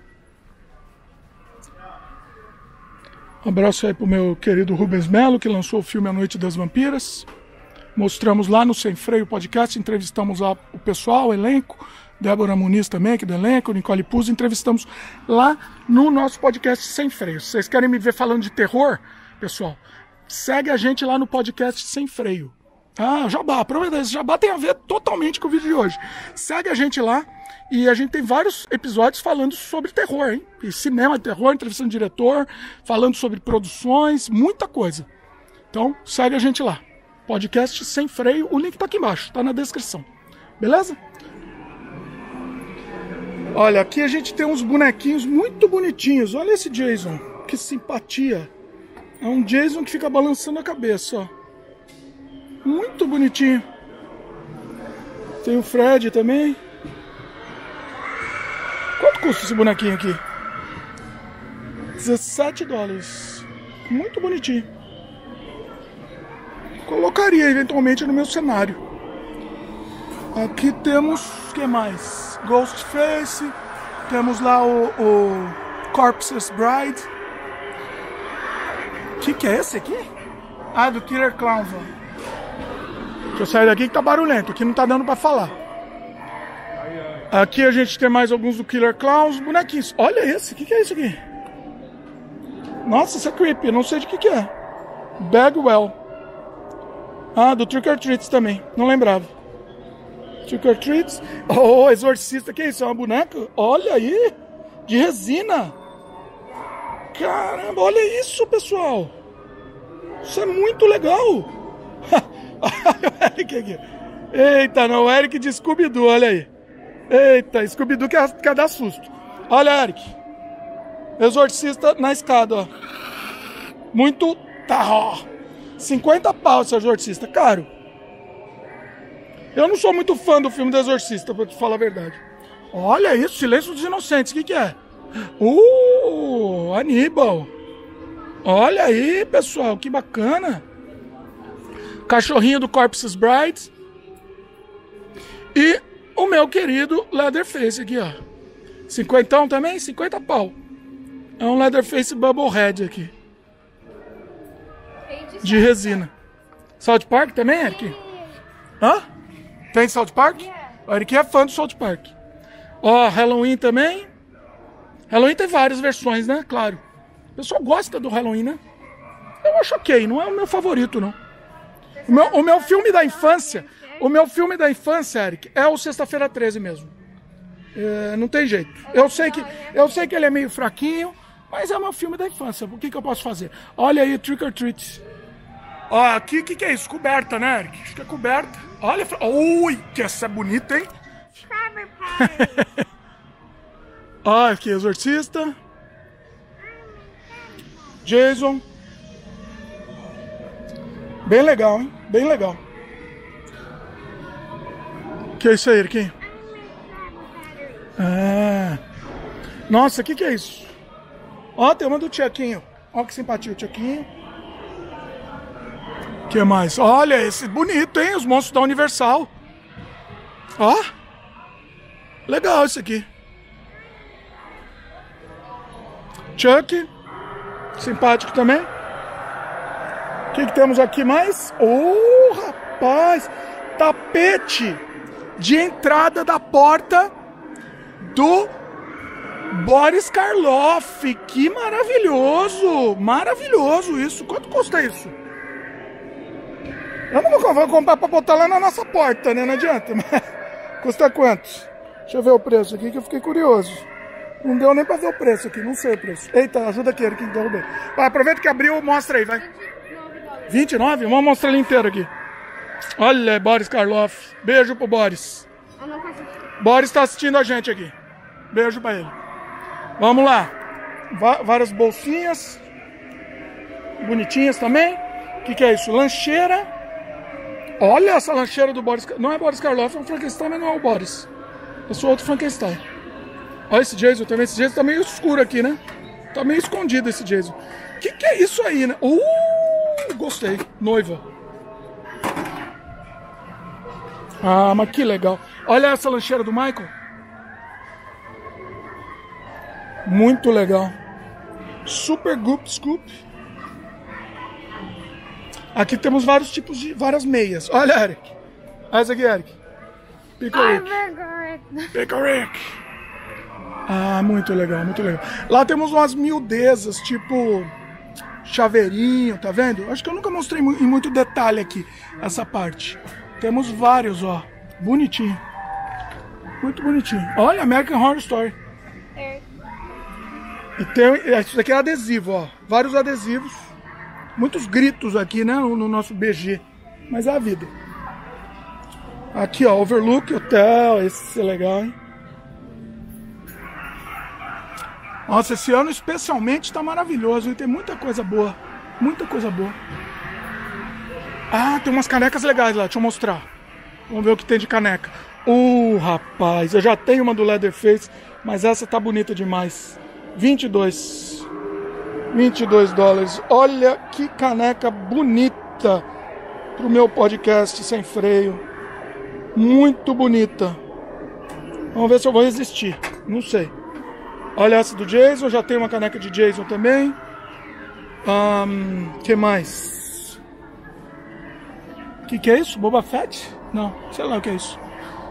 Um abraço aí pro meu querido Rubens Melo, que lançou o filme A Noite das Vampiras. Mostramos lá no Sem Freio Podcast, entrevistamos lá o pessoal, o elenco. Débora Muniz também, aqui do elenco, Nicole Puzzi, entrevistamos lá no nosso podcast Sem Freio. Se vocês querem me ver falando de terror, pessoal, segue a gente lá no podcast Sem Freio. Ah, Jabá, aproveita, esse Jabá tem a ver totalmente com o vídeo de hoje. Segue a gente lá e a gente tem vários episódios falando sobre terror, hein? E cinema, terror, entrevistando diretor, falando sobre produções, muita coisa. Então, segue a gente lá. Podcast Sem Freio, o link tá aqui embaixo, tá na descrição. Beleza? Olha, aqui a gente tem uns bonequinhos muito bonitinhos. Olha esse Jason, que simpatia. É um Jason que fica balançando a cabeça, ó. Muito bonitinho. Tem o Fred também. Quanto custa esse bonequinho aqui? dezessete dólares. Muito bonitinho. Colocaria eventualmente no meu cenário. Aqui temos, o que mais? Ghostface. Temos lá o, o Corpse's Bride. O que, que é esse aqui? Ah, do Killer Clowns, ó. Deixa eu sair daqui que tá barulhento, aqui não tá dando pra falar. Aqui a gente tem mais alguns do Killer Clowns, bonequinhos. Olha esse, o que, que é isso aqui? Nossa, isso é creepy, eu não sei de que que é. Bagwell. Ah, do Trick or Treats também, não lembrava. Trick or Treats. Oh, Exorcista, que é isso? É uma boneca? Olha aí, de resina. Caramba, olha isso, pessoal. Isso é muito legal. Olha o Eric aqui. Eita, não, o Eric de Scooby-Doo, olha aí. Eita, Scooby-Doo quer, quer dar susto. Olha, Eric. Exorcista na escada, ó. Muito... Tá, ó. cinquenta pau esse Exorcista, caro. Eu não sou muito fã do filme do Exorcista, pra te falar a verdade. Olha isso, Silêncio dos Inocentes, o que que é? Uh, Aníbal. Olha aí, pessoal, que bacana. Cachorrinho do Corpse's Bride. E o meu querido Leatherface aqui, ó. Cinquentão também? cinquenta pau. É um Leatherface Bubblehead aqui. De resina. South Park também, Eric? Hã? Tem South Park? O Eric é fã do South Park. Ó, Halloween também. Halloween tem várias versões, né? Claro. O pessoal gosta do Halloween, né? Eu acho ok, não é o meu favorito, não. O meu, o meu filme da infância, o meu filme da infância, Eric, é o Sexta-feira treze mesmo. É, não tem jeito. Eu sei, que, eu sei que ele é meio fraquinho, mas é o meu filme da infância. O que, que eu posso fazer? Olha aí, Trick or Treat. Ó, aqui, o que, que é isso? Coberta, né, Eric? Acho que é coberta. Olha, ui, que essa é bonita, hein? Ó, aqui, Exorcista. Jason. Bem legal, hein? Bem legal. O que é isso aí, Eric? Ah. Nossa, o que que é isso? Ó, tem uma do Chuckinho. Ó que simpatia o Chuckinho. O que mais? Olha, esse bonito, hein? Os monstros da Universal. Ó. Legal esse aqui. Chuck. Simpático também. O que que temos aqui mais? Oh, rapaz. Tapete de entrada da porta do Boris Karloff. Que maravilhoso. Maravilhoso isso. Quanto custa isso? Eu não vou comprar pra botar lá na nossa porta, né? Não adianta. Custa quanto? Deixa eu ver o preço aqui que eu fiquei curioso. Não deu nem pra ver o preço aqui, não sei o preço. Eita, ajuda aqui, ele que derrubei. Vai, aproveita que abriu, mostra aí, vai. vinte e nove? Vamos mostrar ele inteiro aqui. Olha, Boris Karloff. Beijo pro Boris. Boris tá assistindo a gente aqui. Beijo pra ele. Vamos lá. Va- várias bolsinhas. Bonitinhas também. O que que é isso? Lancheira. Olha essa lancheira do Boris. Não é Boris Karloff, é um Frankenstein, mas não é o Boris. Eu sou outro Frankenstein. Olha esse Jason também. Esse Jason tá meio escuro aqui, né? Tá meio escondido esse Jason. O que que é isso aí, né? Uh, gostei. Noiva. Ah, mas que legal. Olha essa lancheira do Michael. Muito legal. Super Goop Scoop. Aqui temos vários tipos de... várias meias. Olha, Eric. Olha essa aqui, Eric. Pickle Rick. Pickle Rick. Ah, muito legal, muito legal. Lá temos umas miudezas, tipo... chaveirinho, tá vendo? Acho que eu nunca mostrei em muito detalhe aqui essa parte. Temos vários, ó. Bonitinho. Muito bonitinho. Olha, American Horror Story. É. E tem... isso daqui é adesivo, ó. Vários adesivos. Muitos gritos aqui, né? No nosso B G. Mas é a vida. Aqui, ó. Overlook Hotel. Esse é legal, hein? Nossa, esse ano especialmente tá maravilhoso, hein? Tem muita coisa boa. Muita coisa boa. Ah, tem umas canecas legais lá. Deixa eu mostrar. Vamos ver o que tem de caneca. Uh, rapaz. Eu já tenho uma do Leatherface, mas essa tá bonita demais. vinte e dois. vinte e dois dólares. Olha que caneca bonita pro meu podcast sem freio. Muito bonita. Vamos ver se eu vou resistir. Não sei. Olha essa do Jason. Já tem uma caneca de Jason também. Um, que mais? O que, que é isso? Boba Fett? Não, sei lá o que é isso.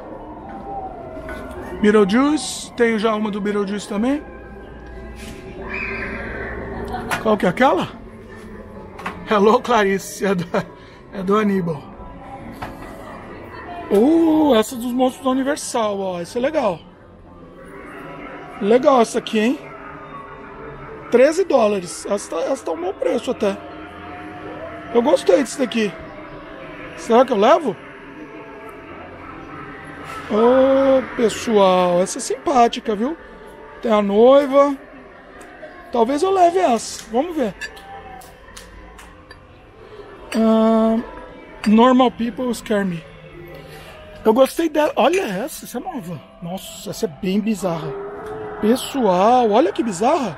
Beetlejuice. Tenho já uma do Beetlejuice também. Qual que é aquela? Hello, Clarice. É do, é do Aníbal. Uh, essa dos monstros da Universal, ó. Isso é legal. Legal essa aqui, hein? treze dólares. Essa tá, essa tá um bom preço até. Eu gostei disso daqui. Será que eu levo? Ô, oh, pessoal. Essa é simpática, viu? Tem a noiva. Talvez eu leve essa. Vamos ver. Uh, Normal People Scare Me. Eu gostei dela. Olha essa. Essa é nova. Nossa, essa é bem bizarra. Pessoal, olha que bizarra.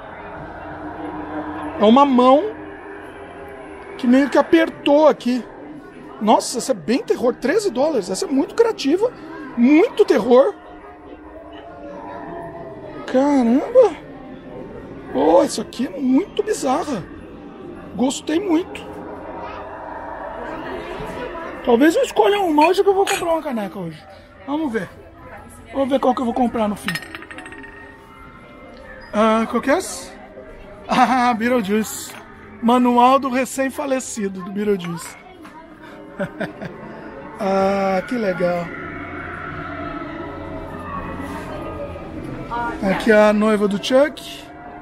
É uma mão que meio que apertou aqui. Nossa, essa é bem terror. treze dólares. Essa é muito criativa. Muito terror. Caramba. Oh, isso aqui é muito bizarra. Gostei muito. Talvez eu escolha uma hoje que eu vou comprar uma caneca hoje. Vamos ver. Vamos ver qual que eu vou comprar no fim. Ah, qual que é essa? Ah, Beetlejuice. Manual do recém-falecido do Beetlejuice. Ah, que legal. Aqui é a noiva do Chuck.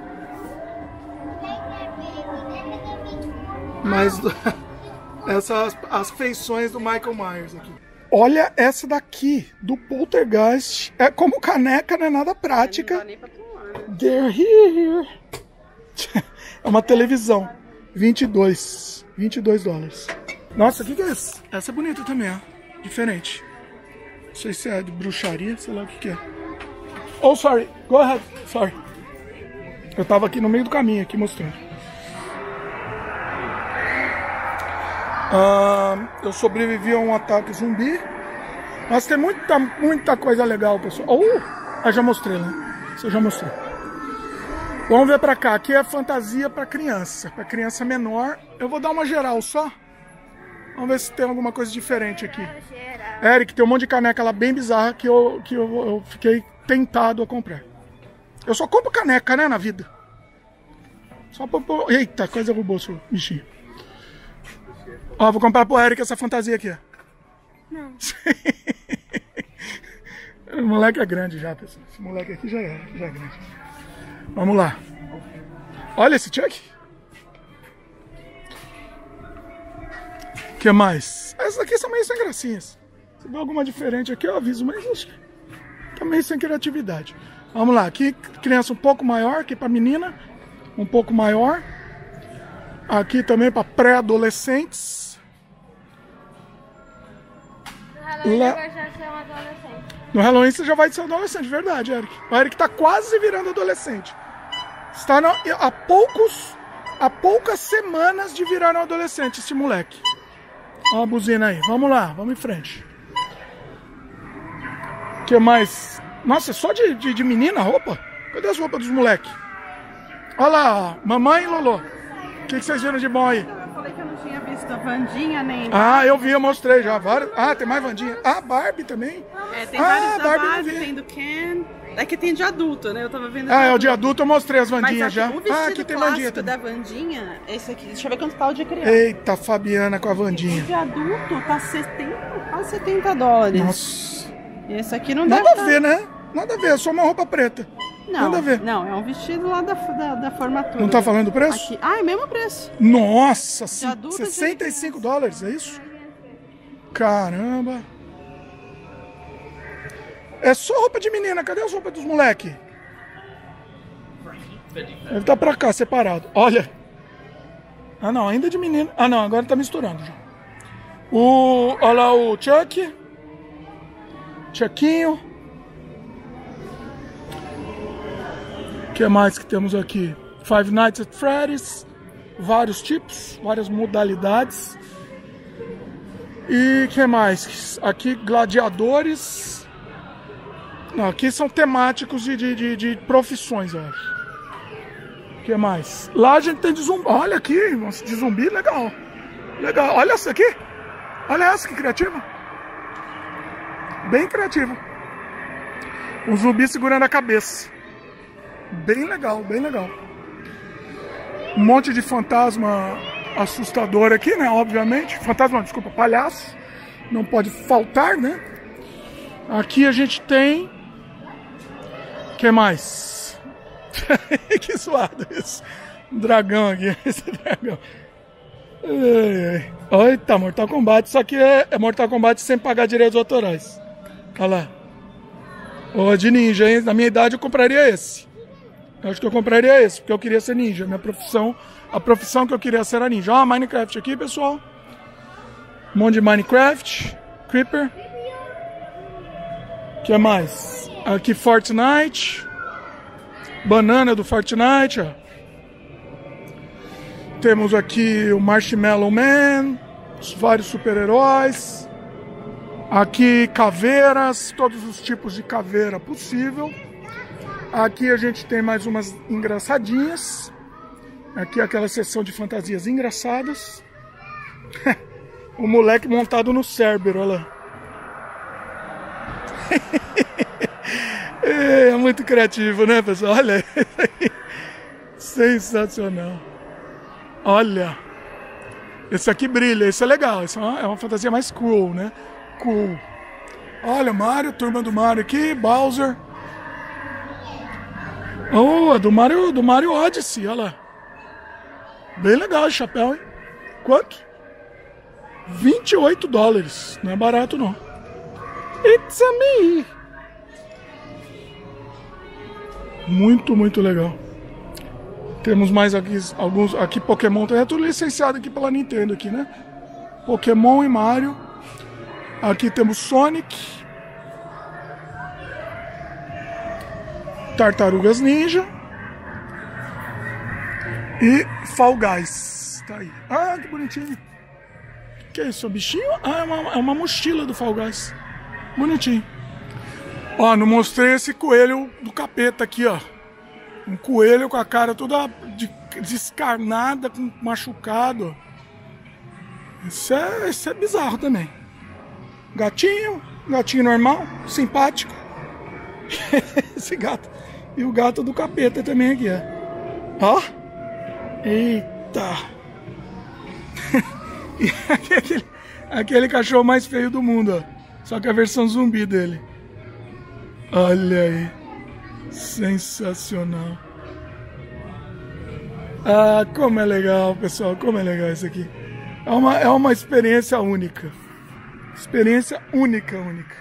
Mas essas as feições do Michael Myers aqui. Olha essa daqui, do Poltergeist. É como caneca, não é nada prática. Não dá nem pra tomar, né? They're here. É uma televisão. vinte e dois. vinte e dois dólares. Nossa, o que, que é isso? Essa é bonita também, ó. Diferente. Não sei se é de bruxaria, sei lá o que, que é. Oh, sorry. Go ahead. Sorry. Eu tava aqui no meio do caminho, aqui mostrando. Uh, eu sobrevivi a um ataque zumbi. Mas tem muita, muita coisa legal, pessoal. Oh, eu já mostrei, né? Isso eu já mostrei. Vamos ver pra cá. Aqui é fantasia pra criança. Pra criança menor. Eu vou dar uma geral só. Vamos ver se tem alguma coisa diferente aqui. Eric, tem um monte de caneca lá bem bizarra que eu, que eu, eu fiquei tentado a comprar. Eu só compro caneca, né, na vida. Só pra... Eita, coisa pro bolso, bichinho. Ó, vou comprar pro Eric essa fantasia aqui, ó. Não. O moleque é grande já, pessoal. Esse moleque aqui já é, já é grande. Vamos lá. Olha esse Chuck. O que mais? Essas aqui são meio sem gracinhas. Se der alguma diferente aqui, eu aviso, mas acho que tá meio sem criatividade. Vamos lá. Aqui, criança um pouco maior, aqui pra menina. Um pouco maior. Aqui também para pré-adolescentes. Lá... No Halloween você já vai ser adolescente, verdade, Eric. O Eric tá quase virando adolescente. Está na... há poucos, há poucas semanas de virar um adolescente, esse moleque. Olha a buzina aí. Vamos lá, vamos em frente. O que mais? Nossa, é só de, de, de menina a roupa? Cadê as roupas dos moleques? Olha lá, mamãe e Lolo. O que, que vocês viram de bom aí? Eu falei que eu não tinha visto a Wandinha nem... Ah, eu vi, eu mostrei já. Várias... Ah, tem mais Wandinha. Ah, Barbie também. É, tem ah, vários da Barbie, Barbie, tem do Ken. É que tem de adulto, né? Eu tava vendo. Ah, é o de adulto, eu mostrei as Wandinhas já. O vestido Ah, aqui tem Wandinha clássico também. da Wandinha, esse aqui. Deixa eu ver quanto tá o de criança. Eita, Fabiana com a Wandinha. O de adulto tá setenta, quase setenta dólares. Nossa. Esse aqui não Nada deve a ver, né? Nada a ver, é só uma roupa preta. Não, Nada a ver. não, é um vestido lá da, da, da formatura. Não tá falando o preço? Aqui. Ah, é o mesmo preço. Nossa, De adulto, de sessenta e cinco dólares, é isso? Caramba. É só roupa de menina, cadê as roupas dos moleque? Deve estar pra cá, separado. Olha. Ah, não, ainda de menina. Ah, não, agora tá misturando já. O, olha lá o Chuck. Chuckinho. O que mais que temos aqui? Five Nights at Freddy's. Vários tipos, várias modalidades. E o que mais? Aqui, gladiadores. Não, aqui são temáticos de, de, de, de profissões, eu acho. O que mais? Lá a gente tem de zumbi. Olha aqui, de zumbi, legal. Legal. Olha essa aqui. Olha essa, que criativa. Bem criativa. Um zumbi segurando a cabeça. Bem legal, bem legal. Um monte de fantasma assustador aqui, né? Obviamente. Fantasma, desculpa, palhaço. Não pode faltar, né? Aqui a gente tem... O que mais? Que suado isso. Um dragão aqui. Esse dragão. Ai, ai. Eita, Mortal Kombat. Isso aqui é, é Mortal Kombat sem pagar direitos autorais. Olha lá. Ô, de ninja, hein? Na minha idade eu compraria esse. Eu acho que eu compraria esse, porque eu queria ser ninja. Minha profissão, a profissão que eu queria ser era ninja. Ó, Minecraft aqui, pessoal. Um monte de Minecraft. Creeper. O que mais? Aqui Fortnite. Banana do Fortnite, ó. Temos aqui o Marshmallow Man. Vários super-heróis. Aqui caveiras, todos os tipos de caveira possível. Aqui a gente tem mais umas engraçadinhas. Aqui aquela seção de fantasias engraçadas. O moleque montado no Cerber, olha lá. É muito criativo, né, pessoal? Olha. Sensacional. Olha. Esse aqui brilha, isso é legal. Isso é uma, é uma fantasia mais cool, né? Cool. Olha, Mario, turma do Mario aqui, Bowser. Oh, do Mario, do Mario Odyssey, olha lá. Bem legal esse chapéu, hein? Quanto? vinte e oito dólares. Não é barato, não. It's a me. Muito, muito legal. Temos mais aqui, alguns, aqui Pokémon, é tudo licenciado aqui pela Nintendo aqui, né? Pokémon e Mario. Aqui temos Sonic. Tartarugas Ninja. E Fall Guys. Tá aí. Ah, que bonitinho. Que é isso? O bichinho? Ah, é uma, é uma mochila do Fall Guys. Bonitinho. Ó, não mostrei esse coelho do capeta aqui, ó. Um coelho com a cara toda de, descarnada, com machucado. Isso é, isso é bizarro também. Gatinho, gatinho normal, simpático. Esse gato. E o gato do capeta também aqui, ó. Ó. Eita. E aquele, aquele cachorro mais feio do mundo, ó. Só que a versão zumbi dele. Olha aí. Sensacional. Ah, como é legal, pessoal. Como é legal isso aqui. É uma, é uma experiência única. Experiência única, única.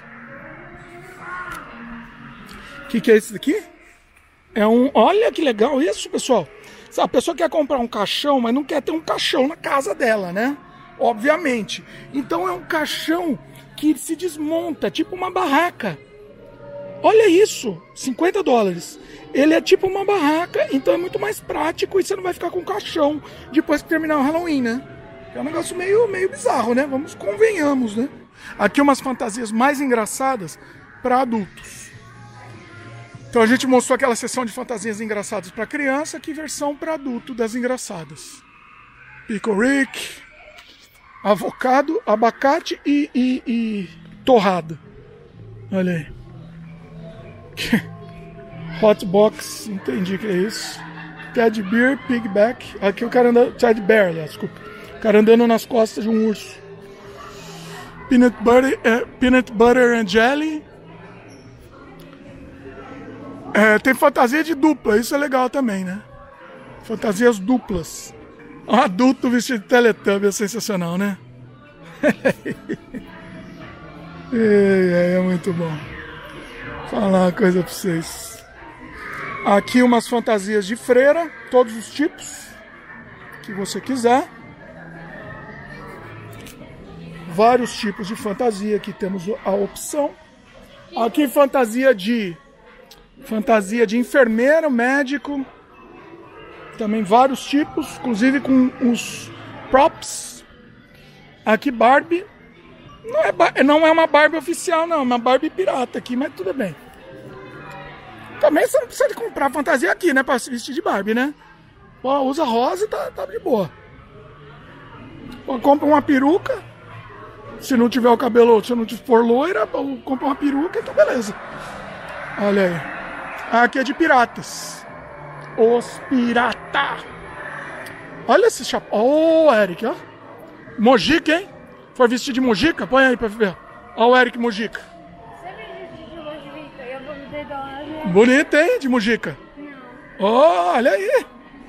O que, que é isso daqui? É um... Olha que legal isso, pessoal. A pessoa quer comprar um caixão, mas não quer ter um caixão na casa dela, né? Obviamente. Então é um caixão que se desmonta, tipo uma barraca. Olha isso, cinquenta dólares. Ele é tipo uma barraca, então é muito mais prático e você não vai ficar com um caixão depois que terminar o Halloween, né? É um negócio meio, meio bizarro, né? Vamos, convenhamos, né? Aqui umas fantasias mais engraçadas para adultos. Então a gente mostrou aquela sessão de fantasias engraçadas para criança, que versão para adulto das engraçadas. Pickle Rick, avocado, abacate e, e, e torrada. Olha aí. Hot Box, entendi que é isso. Teddy Bear, Pigback. Aqui o cara anda. Teddy Bear, aliás, desculpa. O cara andando nas costas de um urso. Peanut Butter, uh, peanut butter and Jelly. É, tem fantasia de dupla, isso é legal também, né? Fantasias duplas. Um adulto vestido de Teletubby é sensacional, né? é, é muito bom. Vou falar uma coisa pra vocês. Aqui umas fantasias de freira, todos os tipos que você quiser. Vários tipos de fantasia, aqui temos a opção. Aqui fantasia de fantasia de enfermeiro, médico. Também vários tipos, inclusive com os props. Aqui Barbie. Não é, não é uma Barbie oficial, não. É uma Barbie pirata aqui, mas tudo bem. Também você não precisa de comprar fantasia aqui, né? Pra se vestir de Barbie, né? Pô, usa rosa e tá, tá de boa. Pô, compra uma peruca. Se não tiver o cabelo, se não for loira, compra uma peruca, então beleza. Olha aí. Aqui é de piratas. Os pirata. Olha esse chapéu. Ô, oh, Eric, ó. Mojica, hein? For vestir de Mojica? Põe aí pra ver. Ó o Eric Mojica. Bonito, hein? De Mojica. Não. Oh, olha aí.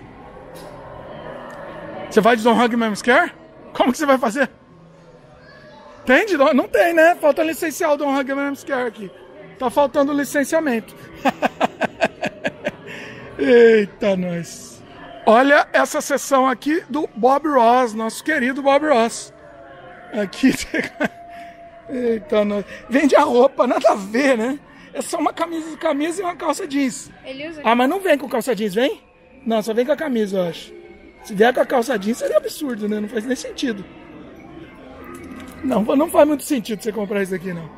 Você vai de Don't Hug Mom Scare? Como que você vai fazer? Tem de Don't... Não tem, né? Falta licenciar o Don't Hug Mom Scare aqui. Tá faltando licenciamento. Eita, nós. Olha essa sessão aqui do Bob Ross, nosso querido Bob Ross. Aqui. Eita, nós. Vende a roupa, nada a ver, né? É só uma camisa, camisa e uma calça jeans. Ele usa. Ah, mas não vem com calça jeans, vem? Não, só vem com a camisa, eu acho. Se vier com a calça jeans, seria absurdo, né? Não faz nem sentido. Não, não faz muito sentido você comprar isso aqui, não.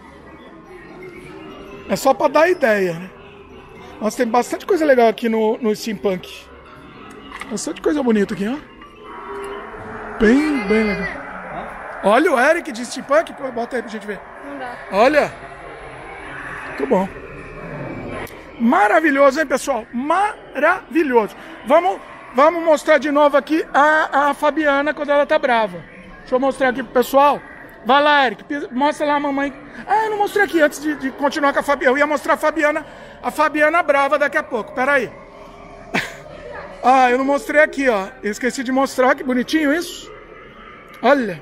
É só pra dar ideia, né? Nossa, tem bastante coisa legal aqui no, no Steampunk. Bastante coisa bonita aqui, ó. Bem, bem legal. Olha o Eric de Steampunk. Bota aí pra gente ver. Não dá. Olha. Muito bom. Maravilhoso, hein, pessoal? Maravilhoso. Vamos, vamos mostrar de novo aqui a, a Fabiana quando ela tá brava. Deixa eu mostrar aqui pro pessoal. Vai lá, Eric. Mostra lá a mamãe. Ah, eu não mostrei aqui antes de, de continuar com a Fabiana. Eu ia mostrar a Fabiana, a Fabiana brava daqui a pouco. Pera aí. Ah, eu não mostrei aqui, ó. Eu esqueci de mostrar. Que bonitinho isso. Olha.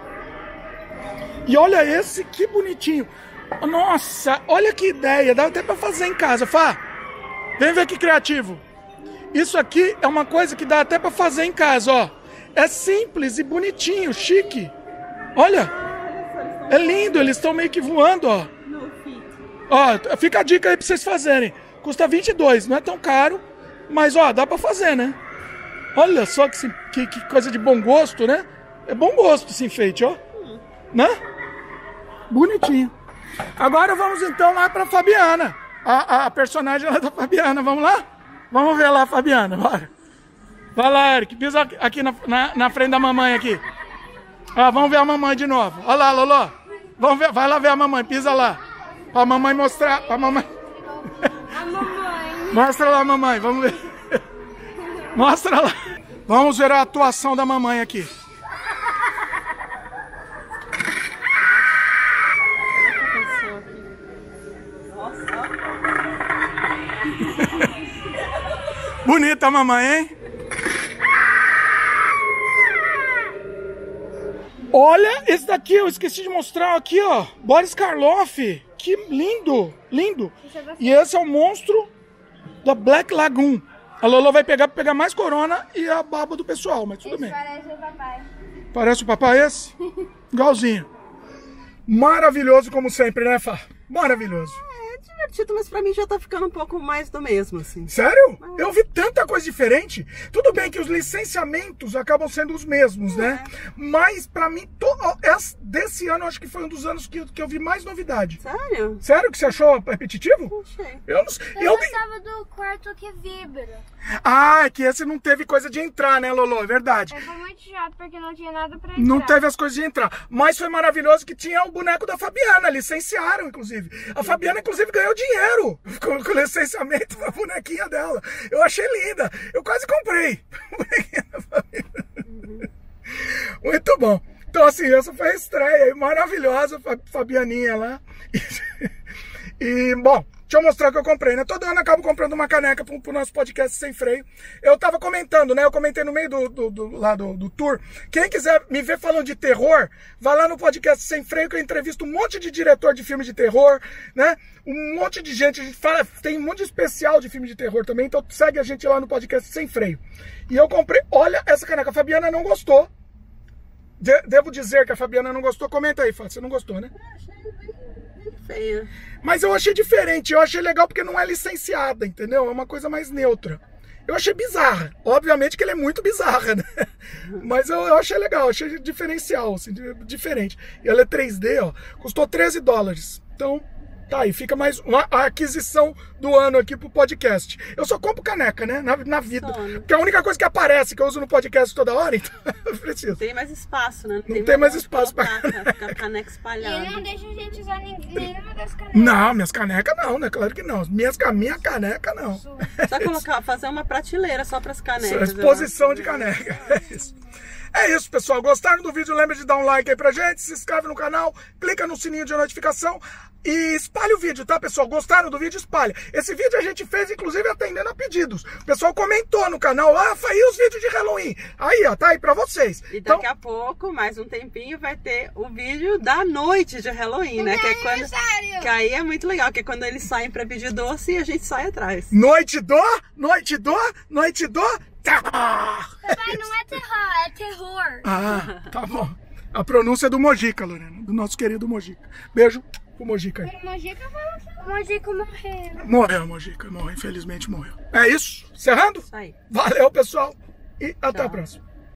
E olha esse, que bonitinho. Nossa, olha que ideia. Dá até pra fazer em casa, Fá. Vem ver que criativo. Isso aqui é uma coisa que dá até pra fazer em casa, ó. É simples e bonitinho, chique. Olha. É lindo, eles estão meio que voando, ó. Ó, fica a dica aí pra vocês fazerem. Custa vinte e dois, não é tão caro, mas ó, dá pra fazer, né? Olha só que, que, que coisa de bom gosto, né? É bom gosto esse enfeite, ó. Né? Bonitinho. Agora vamos então lá pra Fabiana. A, a, a personagem lá da Fabiana. Vamos lá? Vamos ver lá a Fabiana, bora. Vai lá, Eric. Pisa aqui na, na, na frente da mamãe aqui. Ó, vamos ver a mamãe de novo. Olha lá, Loló. Vamos ver, vai lá ver a mamãe. Pisa lá. Pra mamãe mostrar. Pra mamãe. A mamãe. Mostra lá a mamãe. Vamos ver. Mostra lá. Vamos ver a atuação da mamãe aqui. Bonita a mamãe, hein? Olha, esse daqui eu esqueci de mostrar aqui, ó. Boris Karloff. Que lindo, lindo. E esse é o monstro da Black Lagoon. A Lolo vai pegar para pegar mais corona e a baba do pessoal, mas tudo bem. Parece o papai. Parece o papai esse? Igualzinho. Maravilhoso como sempre, né, Fá? Maravilhoso. É divertido, mas pra mim já tá ficando um pouco mais do mesmo, assim. Sério? Eu vi tanta coisa diferente. Tudo bem que os licenciamentos acabam sendo os mesmos, né? Mas pra mim, to... desse ano, acho que foi um dos anos que, que eu vi mais novidade. Sério? Sério que você achou repetitivo? Achei. Eu não sei. Eu, Eu... gostava do quarto que vibra. Ah, é que esse não teve coisa de entrar, né, Lolo? É verdade. É, foi muito chato porque não tinha nada pra entrar. Não teve as coisas de entrar. Mas foi maravilhoso que tinha o boneco da Fabiana. Licenciaram, inclusive. A Fabiana, inclusive, ganhou dinheiro com, com o licenciamento da bonequinha dela. Eu achei linda. Eu quase comprei. Uhum. Muito bom. Então, assim, essa foi a estreia maravilhosa, Fabianinha lá. E, e bom... Deixa eu mostrar o que eu comprei, né? Todo ano eu acabo comprando uma caneca pro, pro nosso podcast Sem Freio. Eu tava comentando, né? Eu comentei no meio do, do, do, lá do, do tour. Quem quiser me ver falando de terror, vai lá no podcast Sem Freio, que eu entrevisto um monte de diretor de filme de terror, né? Um monte de gente, a gente fala, tem um monte de especial de filme de terror também, então segue a gente lá no podcast Sem Freio. E eu comprei, olha essa caneca, a Fabiana não gostou. De, devo dizer que a Fabiana não gostou. Comenta aí, Fábio, você não gostou, né? Feia. Mas eu achei diferente, eu achei legal porque não é licenciada, entendeu? É uma coisa mais neutra. Eu achei bizarra. Obviamente que ele é muito bizarra, né? Mas eu, eu achei legal, achei diferencial, assim, diferente. E ela é três D, ó. Custou treze dólares. Então, tá aí, fica mais uma a aquisição do ano aqui pro podcast. Eu só compro caneca, né? Na, na vida. Sono. Porque é a única coisa que aparece, que eu uso no podcast toda hora, então eu preciso. Tem mais espaço, né? Não tem mais onde espaço pra colocar, caneca. Ficar a caneca E espalhada. ele não deixa a gente usar nenhuma das canecas. Não, minhas canecas não, né? Claro que não. Minhas, minha caneca não. Só colocar, fazer uma prateleira só pras canecas. Exposição eu de acho. caneca. É isso. É isso, pessoal. Gostaram do vídeo? Lembra de dar um like aí pra gente, se inscreve no canal, clica no sininho de notificação e espalha o vídeo, tá, pessoal? Gostaram do vídeo? Espalha. Esse vídeo a gente fez, inclusive, atendendo a pedidos. O pessoal comentou no canal, ah, e os vídeos de Halloween? Aí, ó, tá aí pra vocês. E Então, daqui a pouco, mais um tempinho, vai ter o vídeo da noite de Halloween, né? Que, é quando, aniversário! que aí é muito legal, que é quando eles saem pra pedir doce e a gente sai atrás. noite do, noite do, noite do... Papai, não é terror, é terror. Ah, tá bom. A pronúncia é do Mojica, Lorena, do nosso querido Mojica. Beijo pro Mojica aí. O Mojica falou que o Mojica morreu. Morreu, Mojica, morreu, infelizmente morreu. É isso, encerrando? Isso aí. Valeu, pessoal, e até Tchau. a próxima.